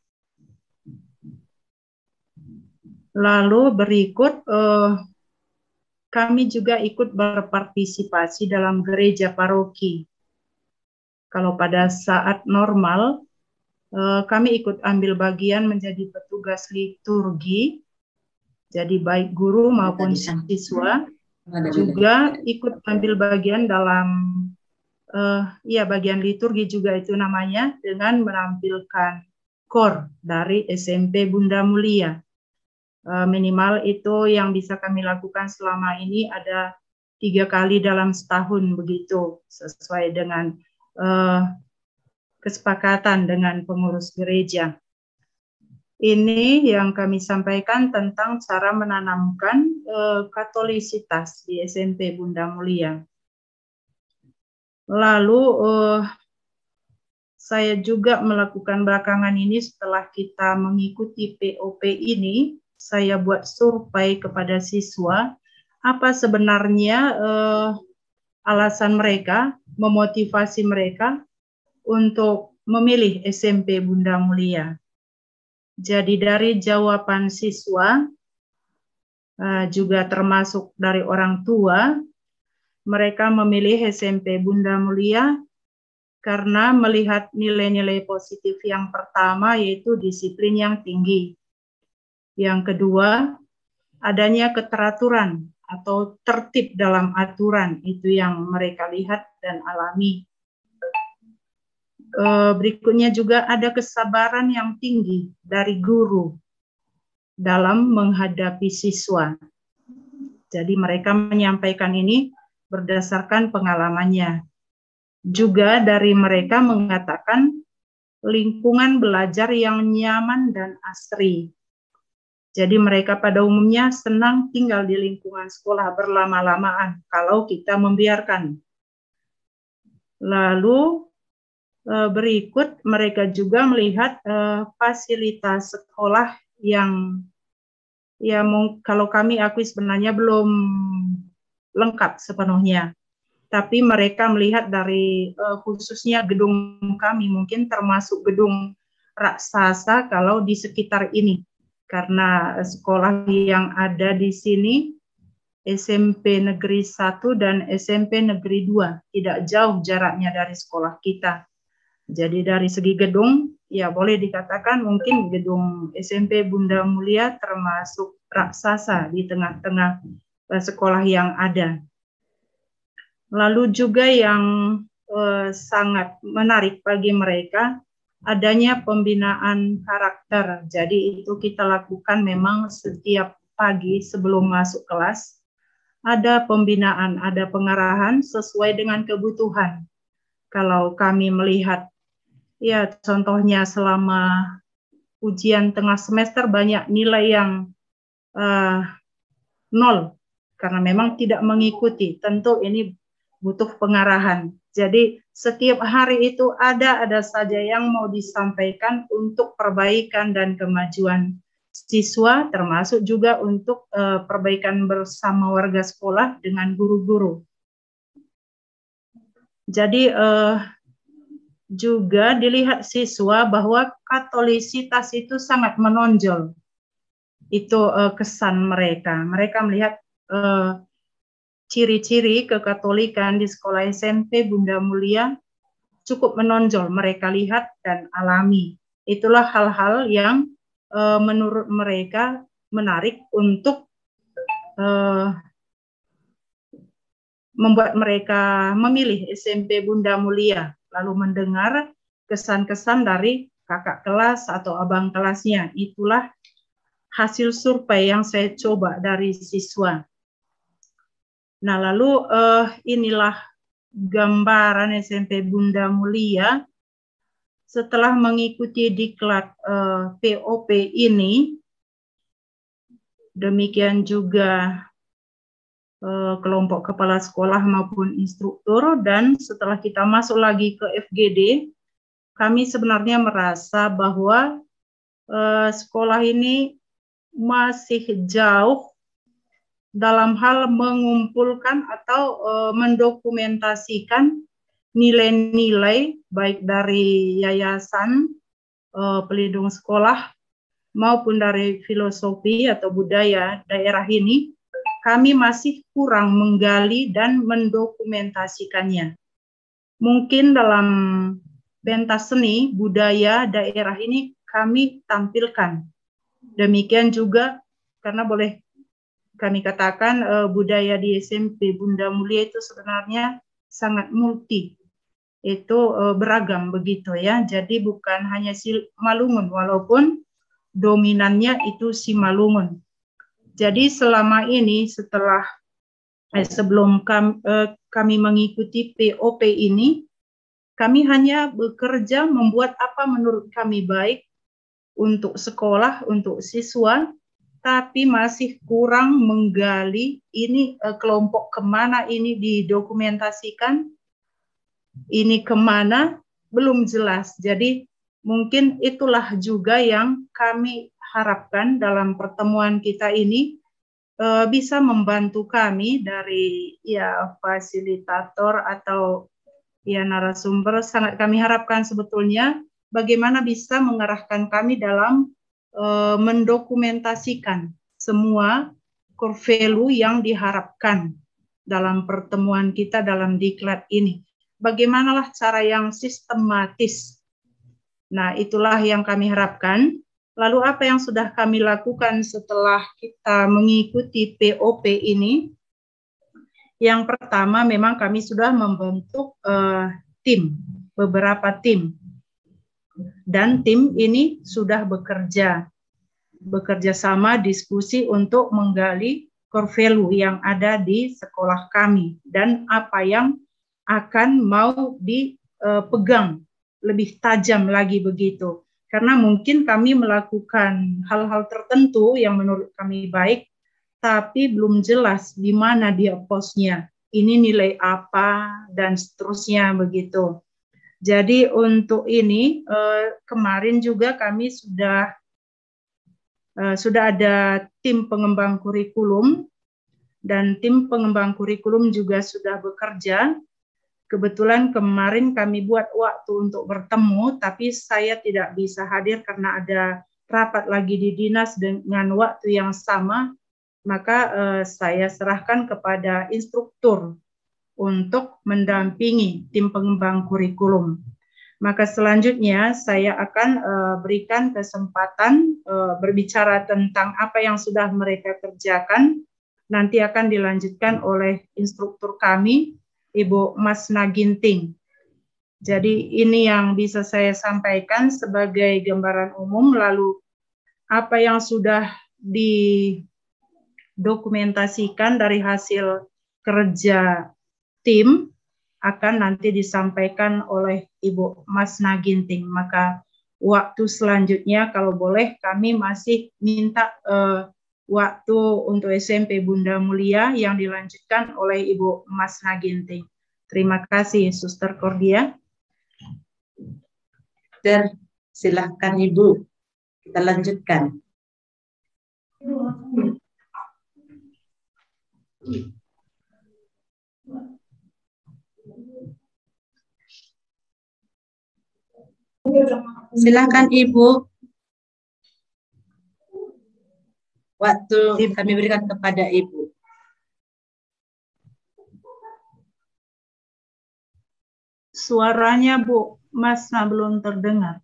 Lalu berikut eh, kami juga ikut berpartisipasi dalam gereja paroki. Kalau pada saat normal, eh, kami ikut ambil bagian menjadi petugas liturgi, jadi baik guru maupun siswa juga ikut ambil bagian dalam, eh, ya bagian liturgi juga itu namanya, dengan menampilkan kor dari S M P Bunda Mulia. Minimal itu yang bisa kami lakukan selama ini ada tiga kali dalam setahun, begitu sesuai dengan uh, kesepakatan dengan pengurus gereja. Ini yang kami sampaikan tentang cara menanamkan uh, katolisitas di S M P Bunda Mulia. Lalu uh, saya juga melakukan belakangan ini setelah kita mengikuti P O P ini, saya buat survei kepada siswa, apa sebenarnya eh, alasan mereka, memotivasi mereka untuk memilih S M P Bunda Mulia. Jadi dari jawaban siswa, eh, juga termasuk dari orang tua, mereka memilih S M P Bunda Mulia karena melihat nilai-nilai positif yang pertama yaitu disiplin yang tinggi. Yang kedua, adanya keteraturan atau tertib dalam aturan, itu yang mereka lihat dan alami. Berikutnya juga ada kesabaran yang tinggi dari guru dalam menghadapi siswa. Jadi mereka menyampaikan ini berdasarkan pengalamannya. Juga dari mereka mengatakan lingkungan belajar yang nyaman dan asri. Jadi mereka pada umumnya senang tinggal di lingkungan sekolah berlama-lamaan kalau kita membiarkan. Lalu berikut mereka juga melihat fasilitas sekolah yang ya kalau kami akui sebenarnya belum lengkap sepenuhnya. Tapi mereka melihat dari uh, khususnya gedung kami mungkin termasuk gedung raksasa kalau di sekitar ini. Karena sekolah yang ada di sini S M P Negeri satu dan S M P Negeri dua, tidak jauh jaraknya dari sekolah kita. Jadi dari segi gedung, ya boleh dikatakan mungkin gedung S M P Bunda Mulia termasuk raksasa di tengah-tengah uh, sekolah yang ada. Lalu juga yang eh, sangat menarik bagi mereka adanya pembinaan karakter. Jadi itu kita lakukan memang setiap pagi sebelum masuk kelas. Ada pembinaan, ada pengarahan sesuai dengan kebutuhan. Kalau kami melihat, ya contohnya selama ujian tengah semester banyak nilai yang eh, nol. Karena memang tidak mengikuti. Tentu ini butuh pengarahan. Jadi setiap hari itu ada ada saja yang mau disampaikan untuk perbaikan dan kemajuan siswa, termasuk juga untuk uh, perbaikan bersama warga sekolah dengan guru-guru. Jadi uh, juga dilihat siswa bahwa katolisitas itu sangat menonjol. Itu uh, kesan mereka. Mereka melihat uh, ciri-ciri kekatolikan di sekolah S M P Bunda Mulia cukup menonjol, mereka lihat dan alami. Itulah hal-hal yang e, menurut mereka menarik untuk e, membuat mereka memilih S M P Bunda Mulia, lalu mendengar kesan-kesan dari kakak kelas atau abang kelasnya. Itulah hasil survei yang saya coba dari siswa. Nah, lalu uh, inilah gambaran S M P Bunda Mulia setelah mengikuti diklat uh, P O P ini. Demikian juga uh, kelompok kepala sekolah maupun instruktur, dan setelah kita masuk lagi ke F G D, kami sebenarnya merasa bahwa uh, sekolah ini masih jauh dalam hal mengumpulkan atau e, mendokumentasikan nilai-nilai baik dari yayasan e, pelindung sekolah maupun dari filosofi atau budaya daerah ini. Kami masih kurang menggali dan mendokumentasikannya. Mungkin dalam pentas seni budaya daerah ini kami tampilkan. Demikian juga karena boleh kami katakan uh, budaya di S M P Bunda Mulia itu sebenarnya sangat multi, itu uh, beragam begitu ya. Jadi bukan hanya si Malungun, walaupun dominannya itu si Malungun. Jadi selama ini setelah eh, sebelum kami, uh, kami mengikuti P O P ini, kami hanya bekerja membuat apa menurut kami baik untuk sekolah, untuk siswa, tapi masih kurang menggali ini eh, kelompok kemana ini didokumentasikan, ini kemana, belum jelas. Jadi mungkin itulah juga yang kami harapkan dalam pertemuan kita ini eh, bisa membantu kami dari ya fasilitator atau ya narasumber. Sangat kami harapkan sebetulnya bagaimana bisa mengarahkan kami dalam Uh, mendokumentasikan semua core value yang diharapkan dalam pertemuan kita dalam diklat ini. Bagaimanalah cara yang sistematis. Nah, itulah yang kami harapkan. Lalu apa yang sudah kami lakukan setelah kita mengikuti P O P ini? Yang pertama, memang kami sudah membentuk uh, tim, beberapa tim. Dan tim ini sudah bekerja, bekerja sama diskusi untuk menggali core value yang ada di sekolah kami dan apa yang akan mau dipegang lebih tajam lagi begitu. Karena mungkin kami melakukan hal-hal tertentu yang menurut kami baik, tapi belum jelas di mana dia posnya. Ini nilai apa dan seterusnya begitu. Jadi untuk ini eh, kemarin juga kami sudah eh, sudah ada tim pengembang kurikulum dan tim pengembang kurikulum juga sudah bekerja. Kebetulan kemarin kami buat waktu untuk bertemu, tapi saya tidak bisa hadir karena ada rapat lagi di dinas dengan waktu yang sama, maka eh, saya serahkan kepada instruktur untuk mendampingi tim pengembang kurikulum. Maka selanjutnya saya akan uh, berikan kesempatan uh, berbicara tentang apa yang sudah mereka kerjakan. Nanti akan dilanjutkan oleh instruktur kami, Ibu Mas Naginting. Jadi ini yang bisa saya sampaikan sebagai gambaran umum, lalu apa yang sudah didokumentasikan dari hasil kerja tim akan nanti disampaikan oleh Ibu Mas Naginting. Maka waktu selanjutnya kalau boleh kami masih minta uh, waktu untuk S M P Bunda Mulia yang dilanjutkan oleh Ibu Mas Naginting. Terima kasih, Suster Cordia.
Dan silahkan Ibu, kita lanjutkan. Silakan Ibu. Waktu kami berikan kepada Ibu.
Suaranya Bu Masna belum terdengar.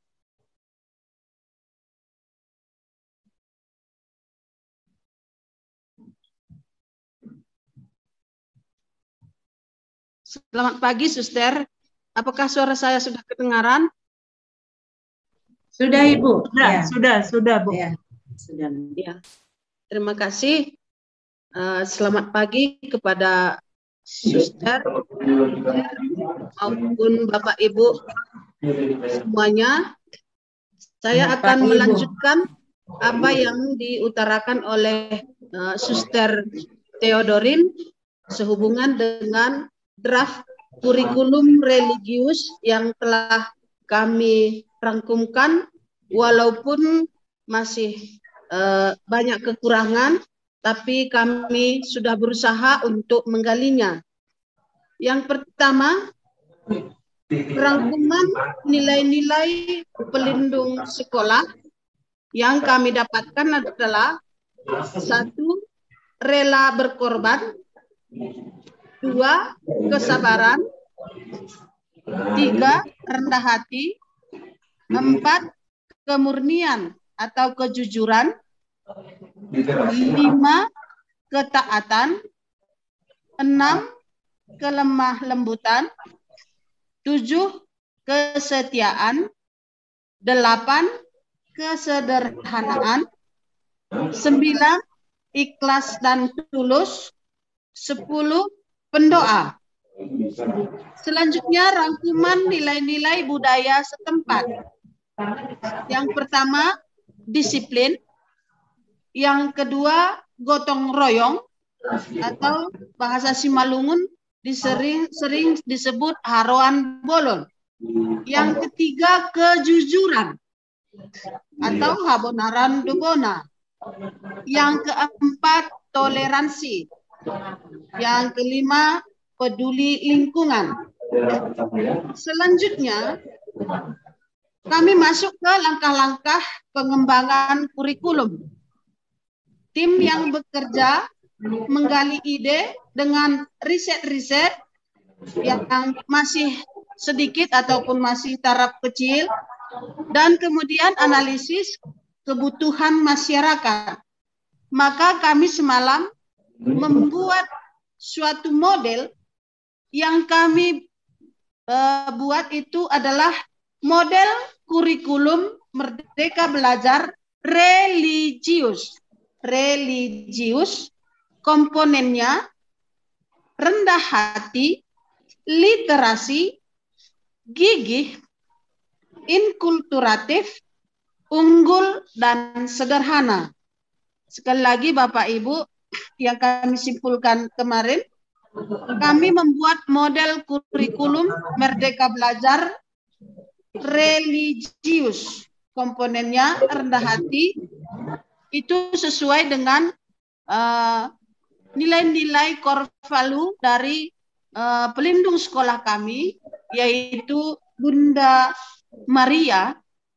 Selamat pagi, Suster. Apakah suara saya sudah kedengaran?
Sudah Ibu.
Sudah,
ya.
sudah, sudah Bu.
Ya. Sudah.
Ya. Terima kasih. Uh, selamat pagi kepada Suster maupun Bapak Ibu semuanya. Saya akan melanjutkan apa yang diutarakan oleh uh, Suster Theodorin sehubungan dengan draft kurikulum religius yang telah kami rangkumkan, walaupun masih uh, banyak kekurangan, tapi kami sudah berusaha untuk menggalinya. Yang pertama, rangkuman nilai-nilai pelindung sekolah yang kami dapatkan adalah satu, rela berkorban, dua, kesabaran, tiga, rendah hati, empat, kemurnian atau kejujuran, lima, ketaatan, enam, kelemah lembutan, tujuh, kesetiaan, delapan, kesederhanaan, sembilan, ikhlas dan tulus, sepuluh, pendoa. Selanjutnya rangkuman nilai-nilai budaya setempat. Yang pertama, disiplin. Yang kedua, gotong royong atau bahasa Simalungun disering, sering disebut haroan bolon. Yang ketiga, kejujuran atau habonaran dubona. Yang keempat, toleransi. Yang kelima, peduli lingkungan. Selanjutnya, kami masuk ke langkah-langkah pengembangan kurikulum. Tim yang bekerja menggali ide dengan riset-riset yang masih sedikit ataupun masih taraf kecil, dan kemudian analisis kebutuhan masyarakat. Maka kami semalam membuat suatu model yang kami uh, buat itu adalah model kurikulum Merdeka Belajar religius. Religius, komponennya rendah hati, literasi, gigih, inkulturatif, unggul, dan sederhana. Sekali lagi Bapak Ibu, yang kami simpulkan kemarin, kami membuat model kurikulum Merdeka Belajar religius. Komponennya rendah hati, itu sesuai dengan nilai-nilai uh, core value dari uh, pelindung sekolah kami, yaitu Bunda Maria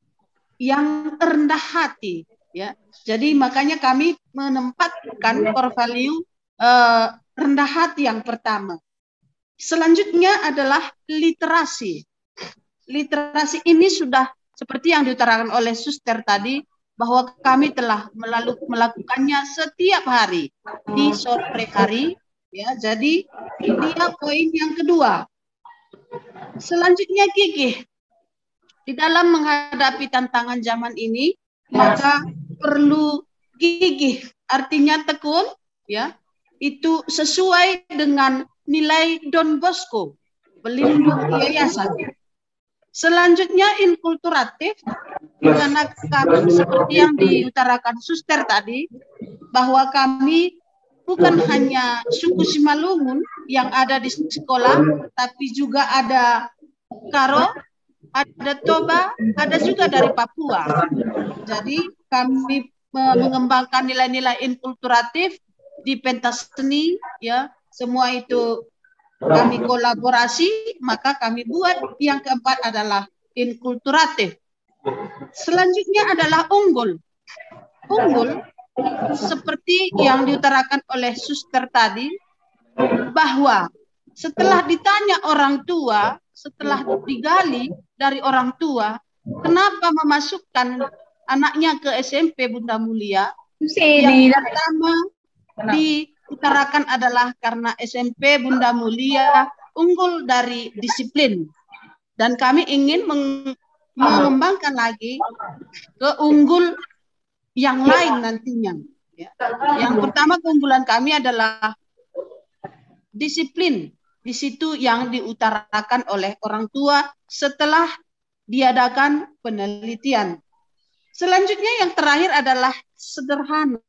yang rendah hati. Ya, jadi makanya kami menempatkan core value uh, rendah hati yang pertama. Selanjutnya adalah literasi. Literasi ini sudah seperti yang diutarakan oleh Suster tadi, bahwa kami telah melalui, melakukannya setiap hari di sore hari. Ya, jadi dia poin yang kedua. Selanjutnya gigih. Di dalam menghadapi tantangan zaman ini, maka perlu gigih, artinya tekun, ya, itu sesuai dengan nilai Don Bosco, pelindung yayasan. Selanjutnya inkulturatif, karena kami seperti yang diutarakan Suster tadi, bahwa kami bukan hanya suku Simalungun yang ada di sekolah, tapi juga ada Karo, ada Toba, ada juga dari Papua. Jadi kami mengembangkan nilai-nilai inkulturatif di pentas seni, ya, semua itu kami kolaborasi, maka kami buat yang keempat adalah inkulturatif. Selanjutnya adalah unggul. Unggul seperti yang diutarakan oleh Suster tadi, bahwa setelah ditanya orang tua, setelah digali dari orang tua, kenapa memasukkan anaknya ke S M P Bunda Mulia, yang pertama diutarakan adalah karena S M P Bunda Mulia unggul dari disiplin, dan kami ingin meng mengembangkan lagi ke unggul yang lain nantinya. Ya. Yang pertama keunggulan kami adalah disiplin. Di situ yang diutarakan oleh orang tua setelah diadakan penelitian. Selanjutnya yang terakhir adalah sederhana.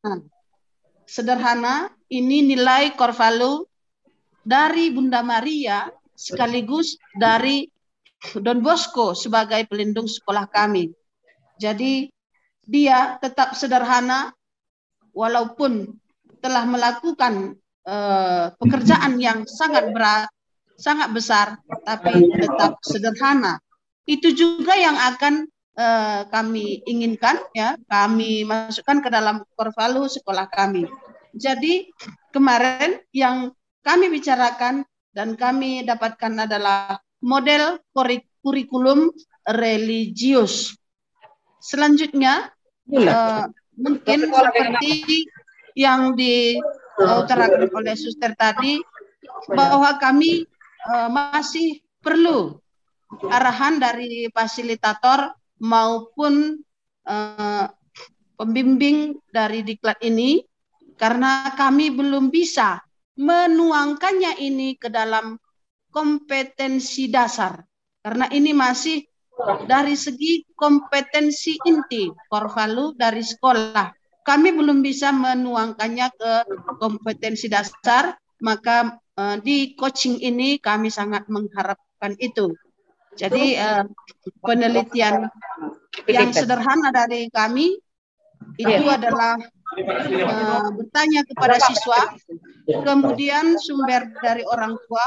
Sederhana ini nilai core value dari Bunda Maria sekaligus dari Don Bosco sebagai pelindung sekolah kami. Jadi dia tetap sederhana walaupun telah melakukan uh, pekerjaan yang sangat berat, sangat besar, tapi tetap sederhana. Itu juga yang akan uh, kami inginkan, ya, kami masukkan ke dalam core value sekolah kami. Jadi kemarin yang kami bicarakan dan kami dapatkan adalah model kurikulum religius. Selanjutnya uh, mungkin seperti yang diutarakan oleh Suster tadi, bahwa kami uh, masih perlu arahan dari fasilitator maupun uh, pembimbing dari diklat ini, karena kami belum bisa menuangkannya ini ke dalam kompetensi dasar, karena ini masih dari segi kompetensi inti core value dari sekolah. Kami belum bisa menuangkannya ke kompetensi dasar, maka uh, di coaching ini kami sangat mengharapkan itu. Jadi uh, penelitian yang sederhana dari kami itu adalah uh, bertanya kepada siswa, kemudian sumber dari orang tua,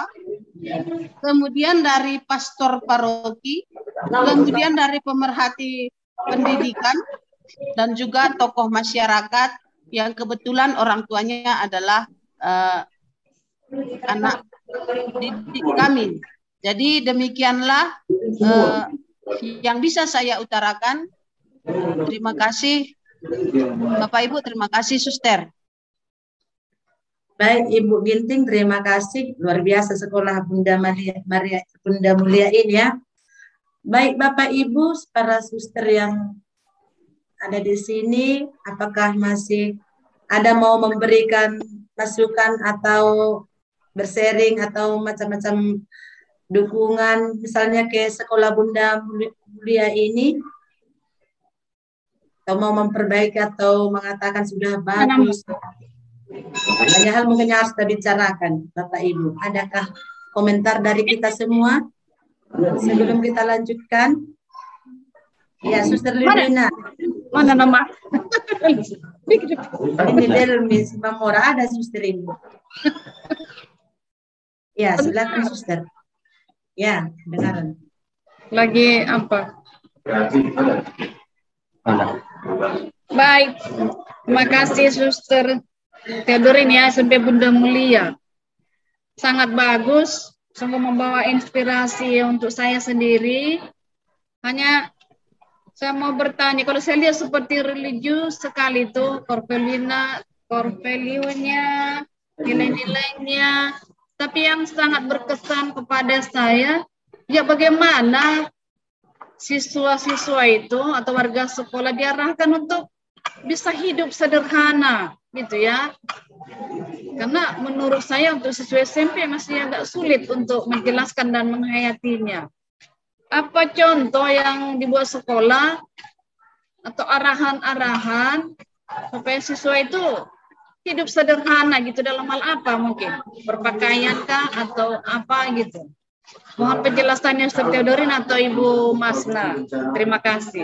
kemudian dari pastor paroki, kemudian dari pemerhati pendidikan, dan juga tokoh masyarakat yang kebetulan orang tuanya adalah uh, anak didik kami. Jadi demikianlah uh, yang bisa saya utarakan. Terima kasih Bapak Ibu, terima kasih Suster.
Baik Ibu Ginting, terima kasih. Luar biasa sekolah Bunda Maria, Maria Bunda Mulia ini ya. Baik Bapak Ibu, para suster yang ada di sini, apakah masih ada mau memberikan masukan atau bersharing atau macam-macam dukungan misalnya ke sekolah Bunda Mulia ini, atau mau memperbaiki atau mengatakan sudah bagus? Banyak hal mungkin harus kita bicarakan Bapak Ibu. Adakah komentar dari kita semua sebelum kita lanjutkan? Ya, Suster Lilina.
Mana nama?
Ini Delmi Simamora, ada Suster ini. Ya, silakan Suster. Ya, dengaran.
Lagi apa? Baik, terima kasih Suster Theodorin ya, sampai Bunda Mulia. Sangat bagus, sungguh membawa inspirasi untuk saya sendiri. Hanya saya mau bertanya, kalau saya lihat seperti religius sekali itu, Corpelina, Corpelionya, nilai-nilainya, tapi yang sangat berkesan kepada saya, ya bagaimana siswa-siswa itu atau warga sekolah diarahkan untuk bisa hidup sederhana, gitu ya. Karena menurut saya untuk siswa S M P masih agak sulit untuk menjelaskan dan menghayatinya. Apa contoh yang dibuat sekolah atau arahan-arahan supaya siswa itu hidup sederhana gitu, dalam hal apa mungkin? Berpakaian kah atau apa gitu? Mohon penjelasannya Ustaz Theodorin atau Ibu Masna. Terima kasih.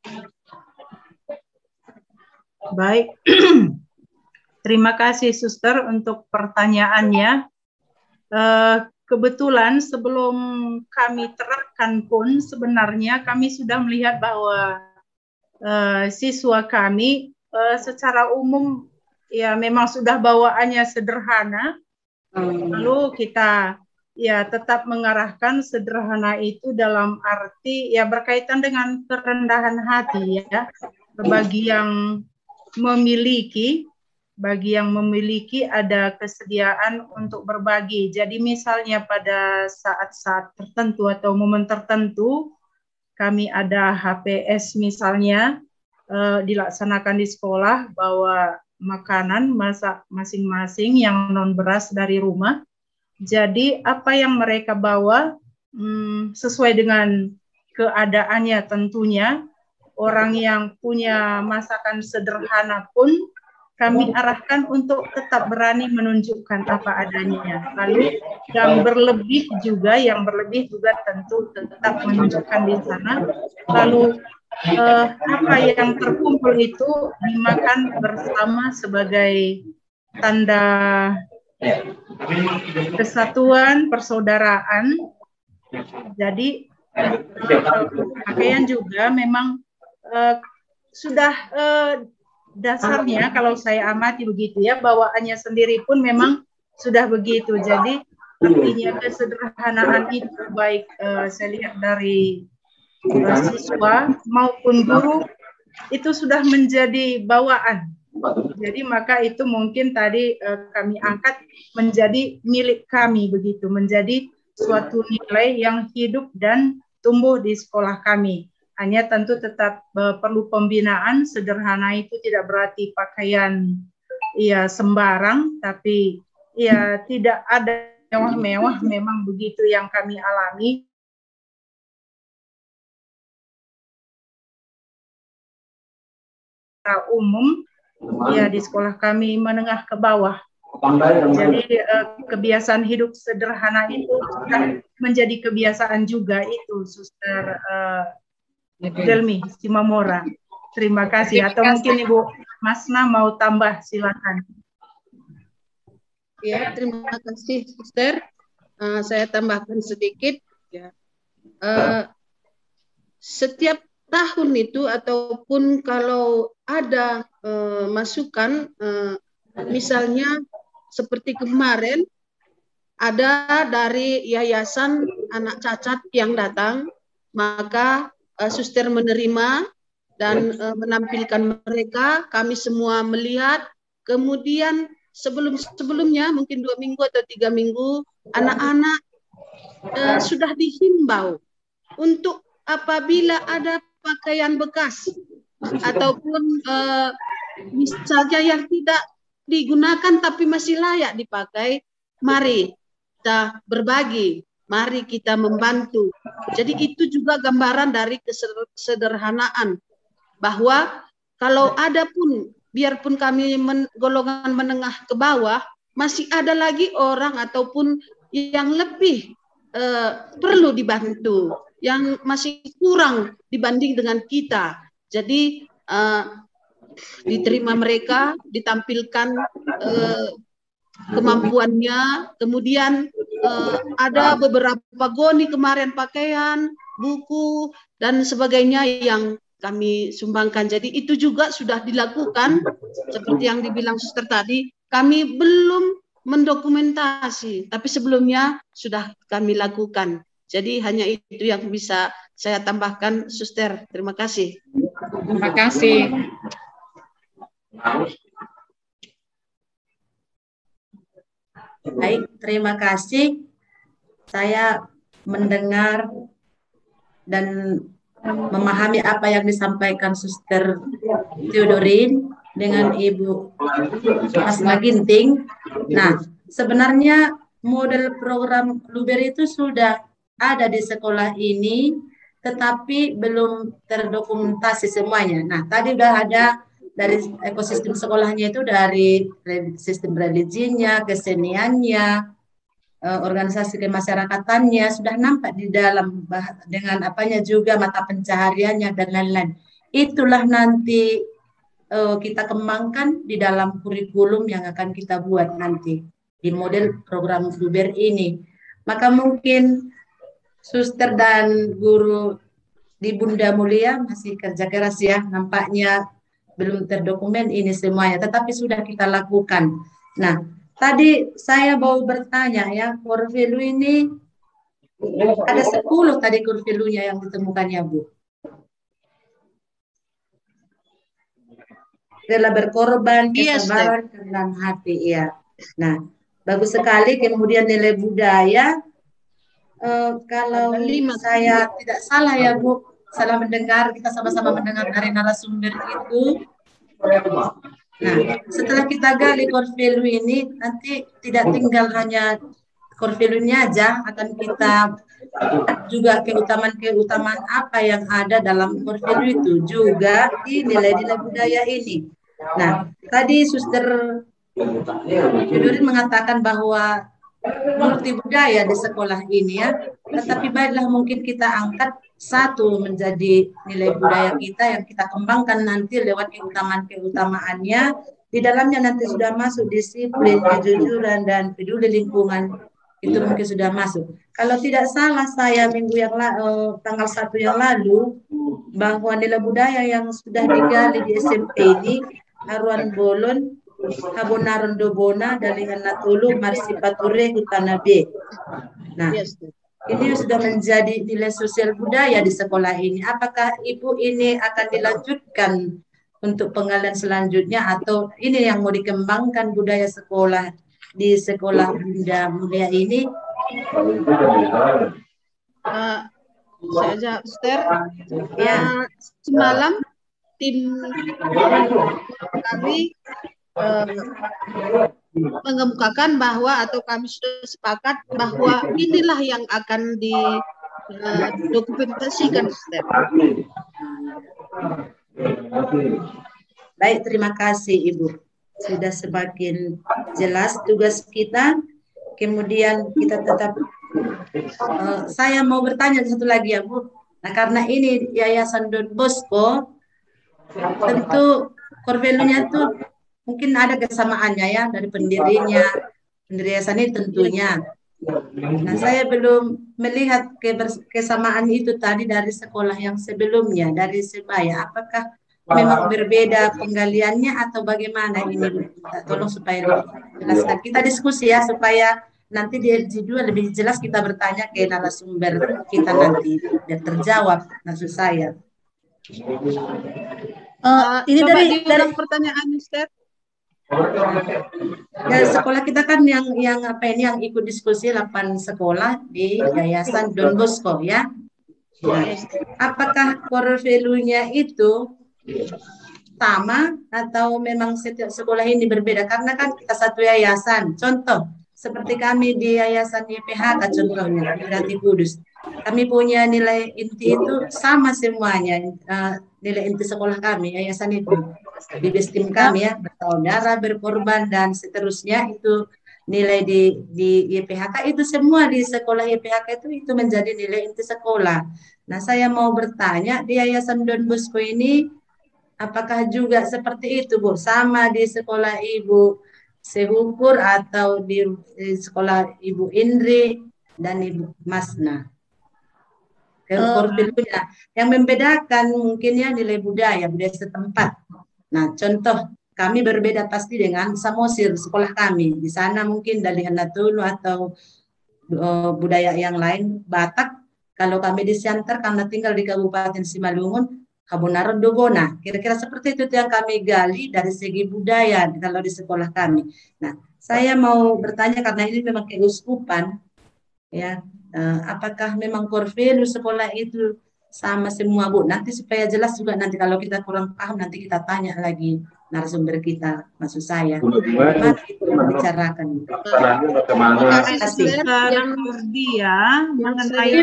Baik. Terima kasih Suster untuk pertanyaannya. Uh, kebetulan sebelum kami terapkan pun sebenarnya kami sudah melihat bahwa uh, siswa kami uh, secara umum ya memang sudah bawaannya sederhana. Lalu kita ya tetap mengarahkan sederhana itu dalam arti ya berkaitan dengan kerendahan hati ya. Bagi yang memiliki Bagi yang memiliki ada kesediaan untuk berbagi. Jadi misalnya pada saat-saat tertentu atau momen tertentu, kami ada H P S misalnya, eh, dilaksanakan di sekolah, bawa makanan masak masing-masing yang non beras dari rumah. Jadi apa yang mereka bawa hmm, sesuai dengan keadaannya tentunya. Orang yang punya masakan sederhana pun kami arahkan untuk tetap berani menunjukkan apa adanya. Lalu yang berlebih juga, yang berlebih juga tentu tetap menunjukkan di sana. Lalu eh, apa yang terkumpul itu dimakan bersama sebagai tanda kesatuan, persaudaraan. Jadi pakaian juga memang eh, sudah eh, dasarnya kalau saya amati begitu ya, bawaannya sendiri pun memang sudah begitu. Jadi artinya kesederhanaan itu baik uh, saya lihat dari uh, siswa maupun guru itu sudah menjadi bawaan. Jadi maka itu mungkin tadi uh, kami angkat menjadi milik kami begitu, menjadi suatu nilai yang hidup dan tumbuh di sekolah kami. Hanya tentu tetap uh, perlu pembinaan. Sederhana itu tidak berarti pakaian ya sembarang, tapi ya tidak ada mewah-mewah. Memang begitu yang kami alami. Secara umum ya di sekolah kami menengah ke bawah. Jadi uh, kebiasaan hidup sederhana itu sudah menjadi kebiasaan juga itu, Suster uh, Delmi Simamora. Terima kasih. Atau mungkin Ibu Masna mau tambah, silakan.
Ya, terima kasih Suster. Uh, saya tambahkan sedikit. Ya. Uh, setiap tahun itu ataupun kalau ada uh, masukan, uh, misalnya seperti kemarin ada dari Yayasan Anak Cacat yang datang, maka uh, suster menerima dan uh, menampilkan mereka, kami semua melihat, kemudian sebelum-sebelumnya mungkin dua minggu atau tiga minggu, anak-anak uh, sudah dihimbau untuk apabila ada pakaian bekas ataupun uh, misalnya yang tidak digunakan tapi masih layak dipakai, mari kita berbagi, mari kita membantu. Jadi itu juga gambaran dari kesederhanaan, bahwa kalau ada pun, biarpun kami men, golongan menengah ke bawah, masih ada lagi orang ataupun yang lebih uh, perlu dibantu, yang masih kurang dibanding dengan kita. Jadi uh, diterima mereka, ditampilkan uh, kemampuannya, kemudian uh, ada beberapa goni kemarin pakaian, buku, dan sebagainya yang kami sumbangkan. Jadi itu juga sudah dilakukan, seperti yang dibilang suster tadi, kami belum mendokumentasi, tapi sebelumnya sudah kami lakukan. Jadi hanya itu yang bisa saya tambahkan, suster. Terima kasih.
Terima kasih.
Baik, terima kasih. Saya mendengar dan memahami apa yang disampaikan Suster Theodorin dengan Ibu Mas Maginting. Nah, sebenarnya model program Luber itu sudah ada di sekolah ini, tetapi belum terdokumentasi semuanya. Nah, tadi udah ada dari ekosistem sekolahnya itu, dari sistem religinya, keseniannya, organisasi kemasyarakatannya, sudah nampak di dalam dengan apanya juga mata pencahariannya dan lain-lain. Itulah nanti uh, kita kembangkan di dalam kurikulum yang akan kita buat nanti di model program Luber ini. Maka mungkin suster dan guru di Bunda Mulia masih kerja keras ya, nampaknya belum terdokumen ini semuanya, tetapi sudah kita lakukan. Nah, tadi saya mau bertanya ya, core value ini ada sepuluh tadi core value-nya yang ditemukannya, Bu. Rela berkorban, kesabaran, kerendahan hati, ya. Nah, bagus sekali. Kemudian nilai budaya, eh, kalau saya tidak salah ya, Bu, salah mendengar, kita sama-sama mendengar dari narasumber itu. Nah, setelah kita gali core value ini, nanti tidak tinggal hanya core value-nya aja, akan kita juga keutamaan-keutamaan apa yang ada dalam core value itu, juga di nilai-nilai budaya ini. Nah, tadi Suster Theodorin mengatakan bahwa multi budaya di sekolah ini ya, tetapi baiklah mungkin kita angkat satu menjadi nilai budaya kita yang kita kembangkan nanti lewat keutamaan-keutamaannya. Di dalamnya nanti sudah masuk disiplin, kejujuran, dan peduli lingkungan, itu mungkin sudah masuk. Kalau tidak salah saya minggu yang lalu, tanggal satu yang lalu, bahwa nilai budaya yang sudah digali di S M P ini, Haruan Bolon, Habonaron Dobona, Dalingan Natulu, Marsipature, Hutana B. Nah, ini sudah menjadi nilai sosial budaya di sekolah ini. Apakah Ibu ini akan dilanjutkan untuk pengalian selanjutnya, atau ini yang mau dikembangkan budaya sekolah di sekolah Bunda Mulia ini?
Uh, saya Suster, ya. Uh, semalam tim kami uh, mengemukakan bahwa, atau kami sudah sepakat bahwa inilah yang akan didokumentasikan, Suster.
Baik, terima kasih Ibu. Sudah semakin jelas tugas kita. Kemudian kita tetap, uh, saya mau bertanya satu lagi ya Bu. Nah, karena ini Yayasan Don Bosco, tentu core value-nya itu mungkin ada kesamaannya ya, dari pendirinya, pendiri yayasan ini tentunya. Nah, saya belum melihat kesamaan itu tadi dari sekolah yang sebelumnya, dari Sebaya. Apakah memang berbeda penggaliannya atau bagaimana ini? Tolong supaya jelaskan. Kita diskusi ya, supaya nanti di L G dua lebih jelas kita bertanya ke narasumber kita nanti dan terjawab maksud saya.
Uh, ini
Coba
dari
diulang
dari
pertanyaan Ustaz.
Ya, sekolah kita kan yang yang apa ini yang ikut diskusi delapan sekolah di Yayasan Don Bosco ya. Nah, apakah core value-nya itu sama atau memang setiap sekolah ini berbeda? Karena kan kita satu yayasan. Contoh seperti kami di Yayasan Y P H K contohnya di Rati Kudus. Kami punya nilai inti itu sama semuanya. Uh, nilai inti sekolah kami, yayasan itu. Di bestim kami ya, bersaudara, berkorban, dan seterusnya itu nilai di di Y P H K itu semua di sekolah Y P H K itu itu menjadi nilai inti sekolah. Nah, saya mau bertanya di Yayasan Don Bosco ini apakah juga seperti itu, Bu? Sama di sekolah Ibu Sehukur atau di, di sekolah Ibu Indri dan Ibu Masna? Uh, yang membedakan mungkin ya nilai budaya, budaya setempat. Nah, contoh kami berbeda pasti dengan Samosir, sekolah kami. Di sana mungkin dari Handatono atau uh, budaya yang lain, Batak. Kalau kami di Siantar karena tinggal di Kabupaten Simalungun, Kabunaran Dogona. Kira-kira seperti itu yang kami gali dari segi budaya kalau di sekolah kami. Nah, saya mau bertanya karena ini memang keuskupan, ya. Uh, apakah memang core value sekolah itu sama semua, Bu? Nanti supaya jelas juga nanti kalau kita kurang paham nanti kita tanya lagi narasumber kita, maksud saya. Mari kita bicarakan.
Terima kasih sekarang dia mengenai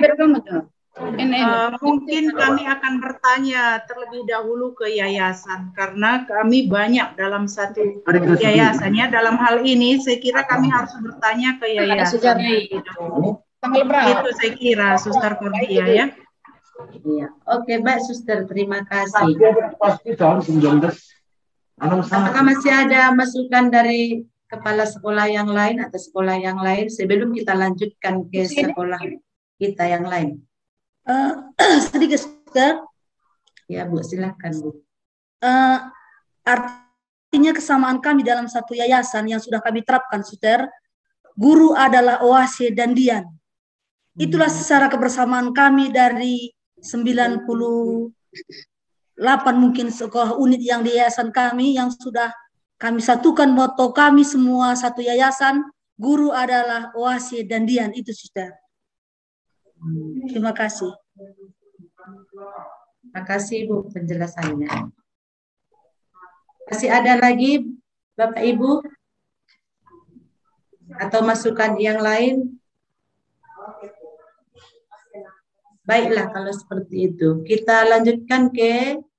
uh, mungkin kami akan bertanya terlebih dahulu ke yayasan karena kami banyak dalam satu yayasan ya. Dalam hal ini saya kira kami harus bertanya ke yayasan. Tanggal berapa? Itu saya kira, Suster Cordia ya.
Iya, oke, baik Suster, terima kasih. Apakah masih ada masukan dari kepala sekolah yang lain atau sekolah yang lain sebelum kita lanjutkan ke sekolah kita yang lain?
Uh, sedikit, Suster.
Ya, Bu, silakan, Bu.
Uh, artinya kesamaan kami dalam satu yayasan yang sudah kami terapkan, Suster. Guru adalah Oase dan Dian. Itulah secara kebersamaan kami dari sembilan puluh delapan mungkin sekolah unit yang di yayasan kami yang sudah kami satukan moto kami semua satu yayasan, guru adalah Oase dan Dian, itu Suster. Terima kasih.
Terima kasih Bu penjelasannya. Masih ada lagi Bapak Ibu atau masukan yang lain? Baiklah kalau seperti itu. Kita lanjutkan ke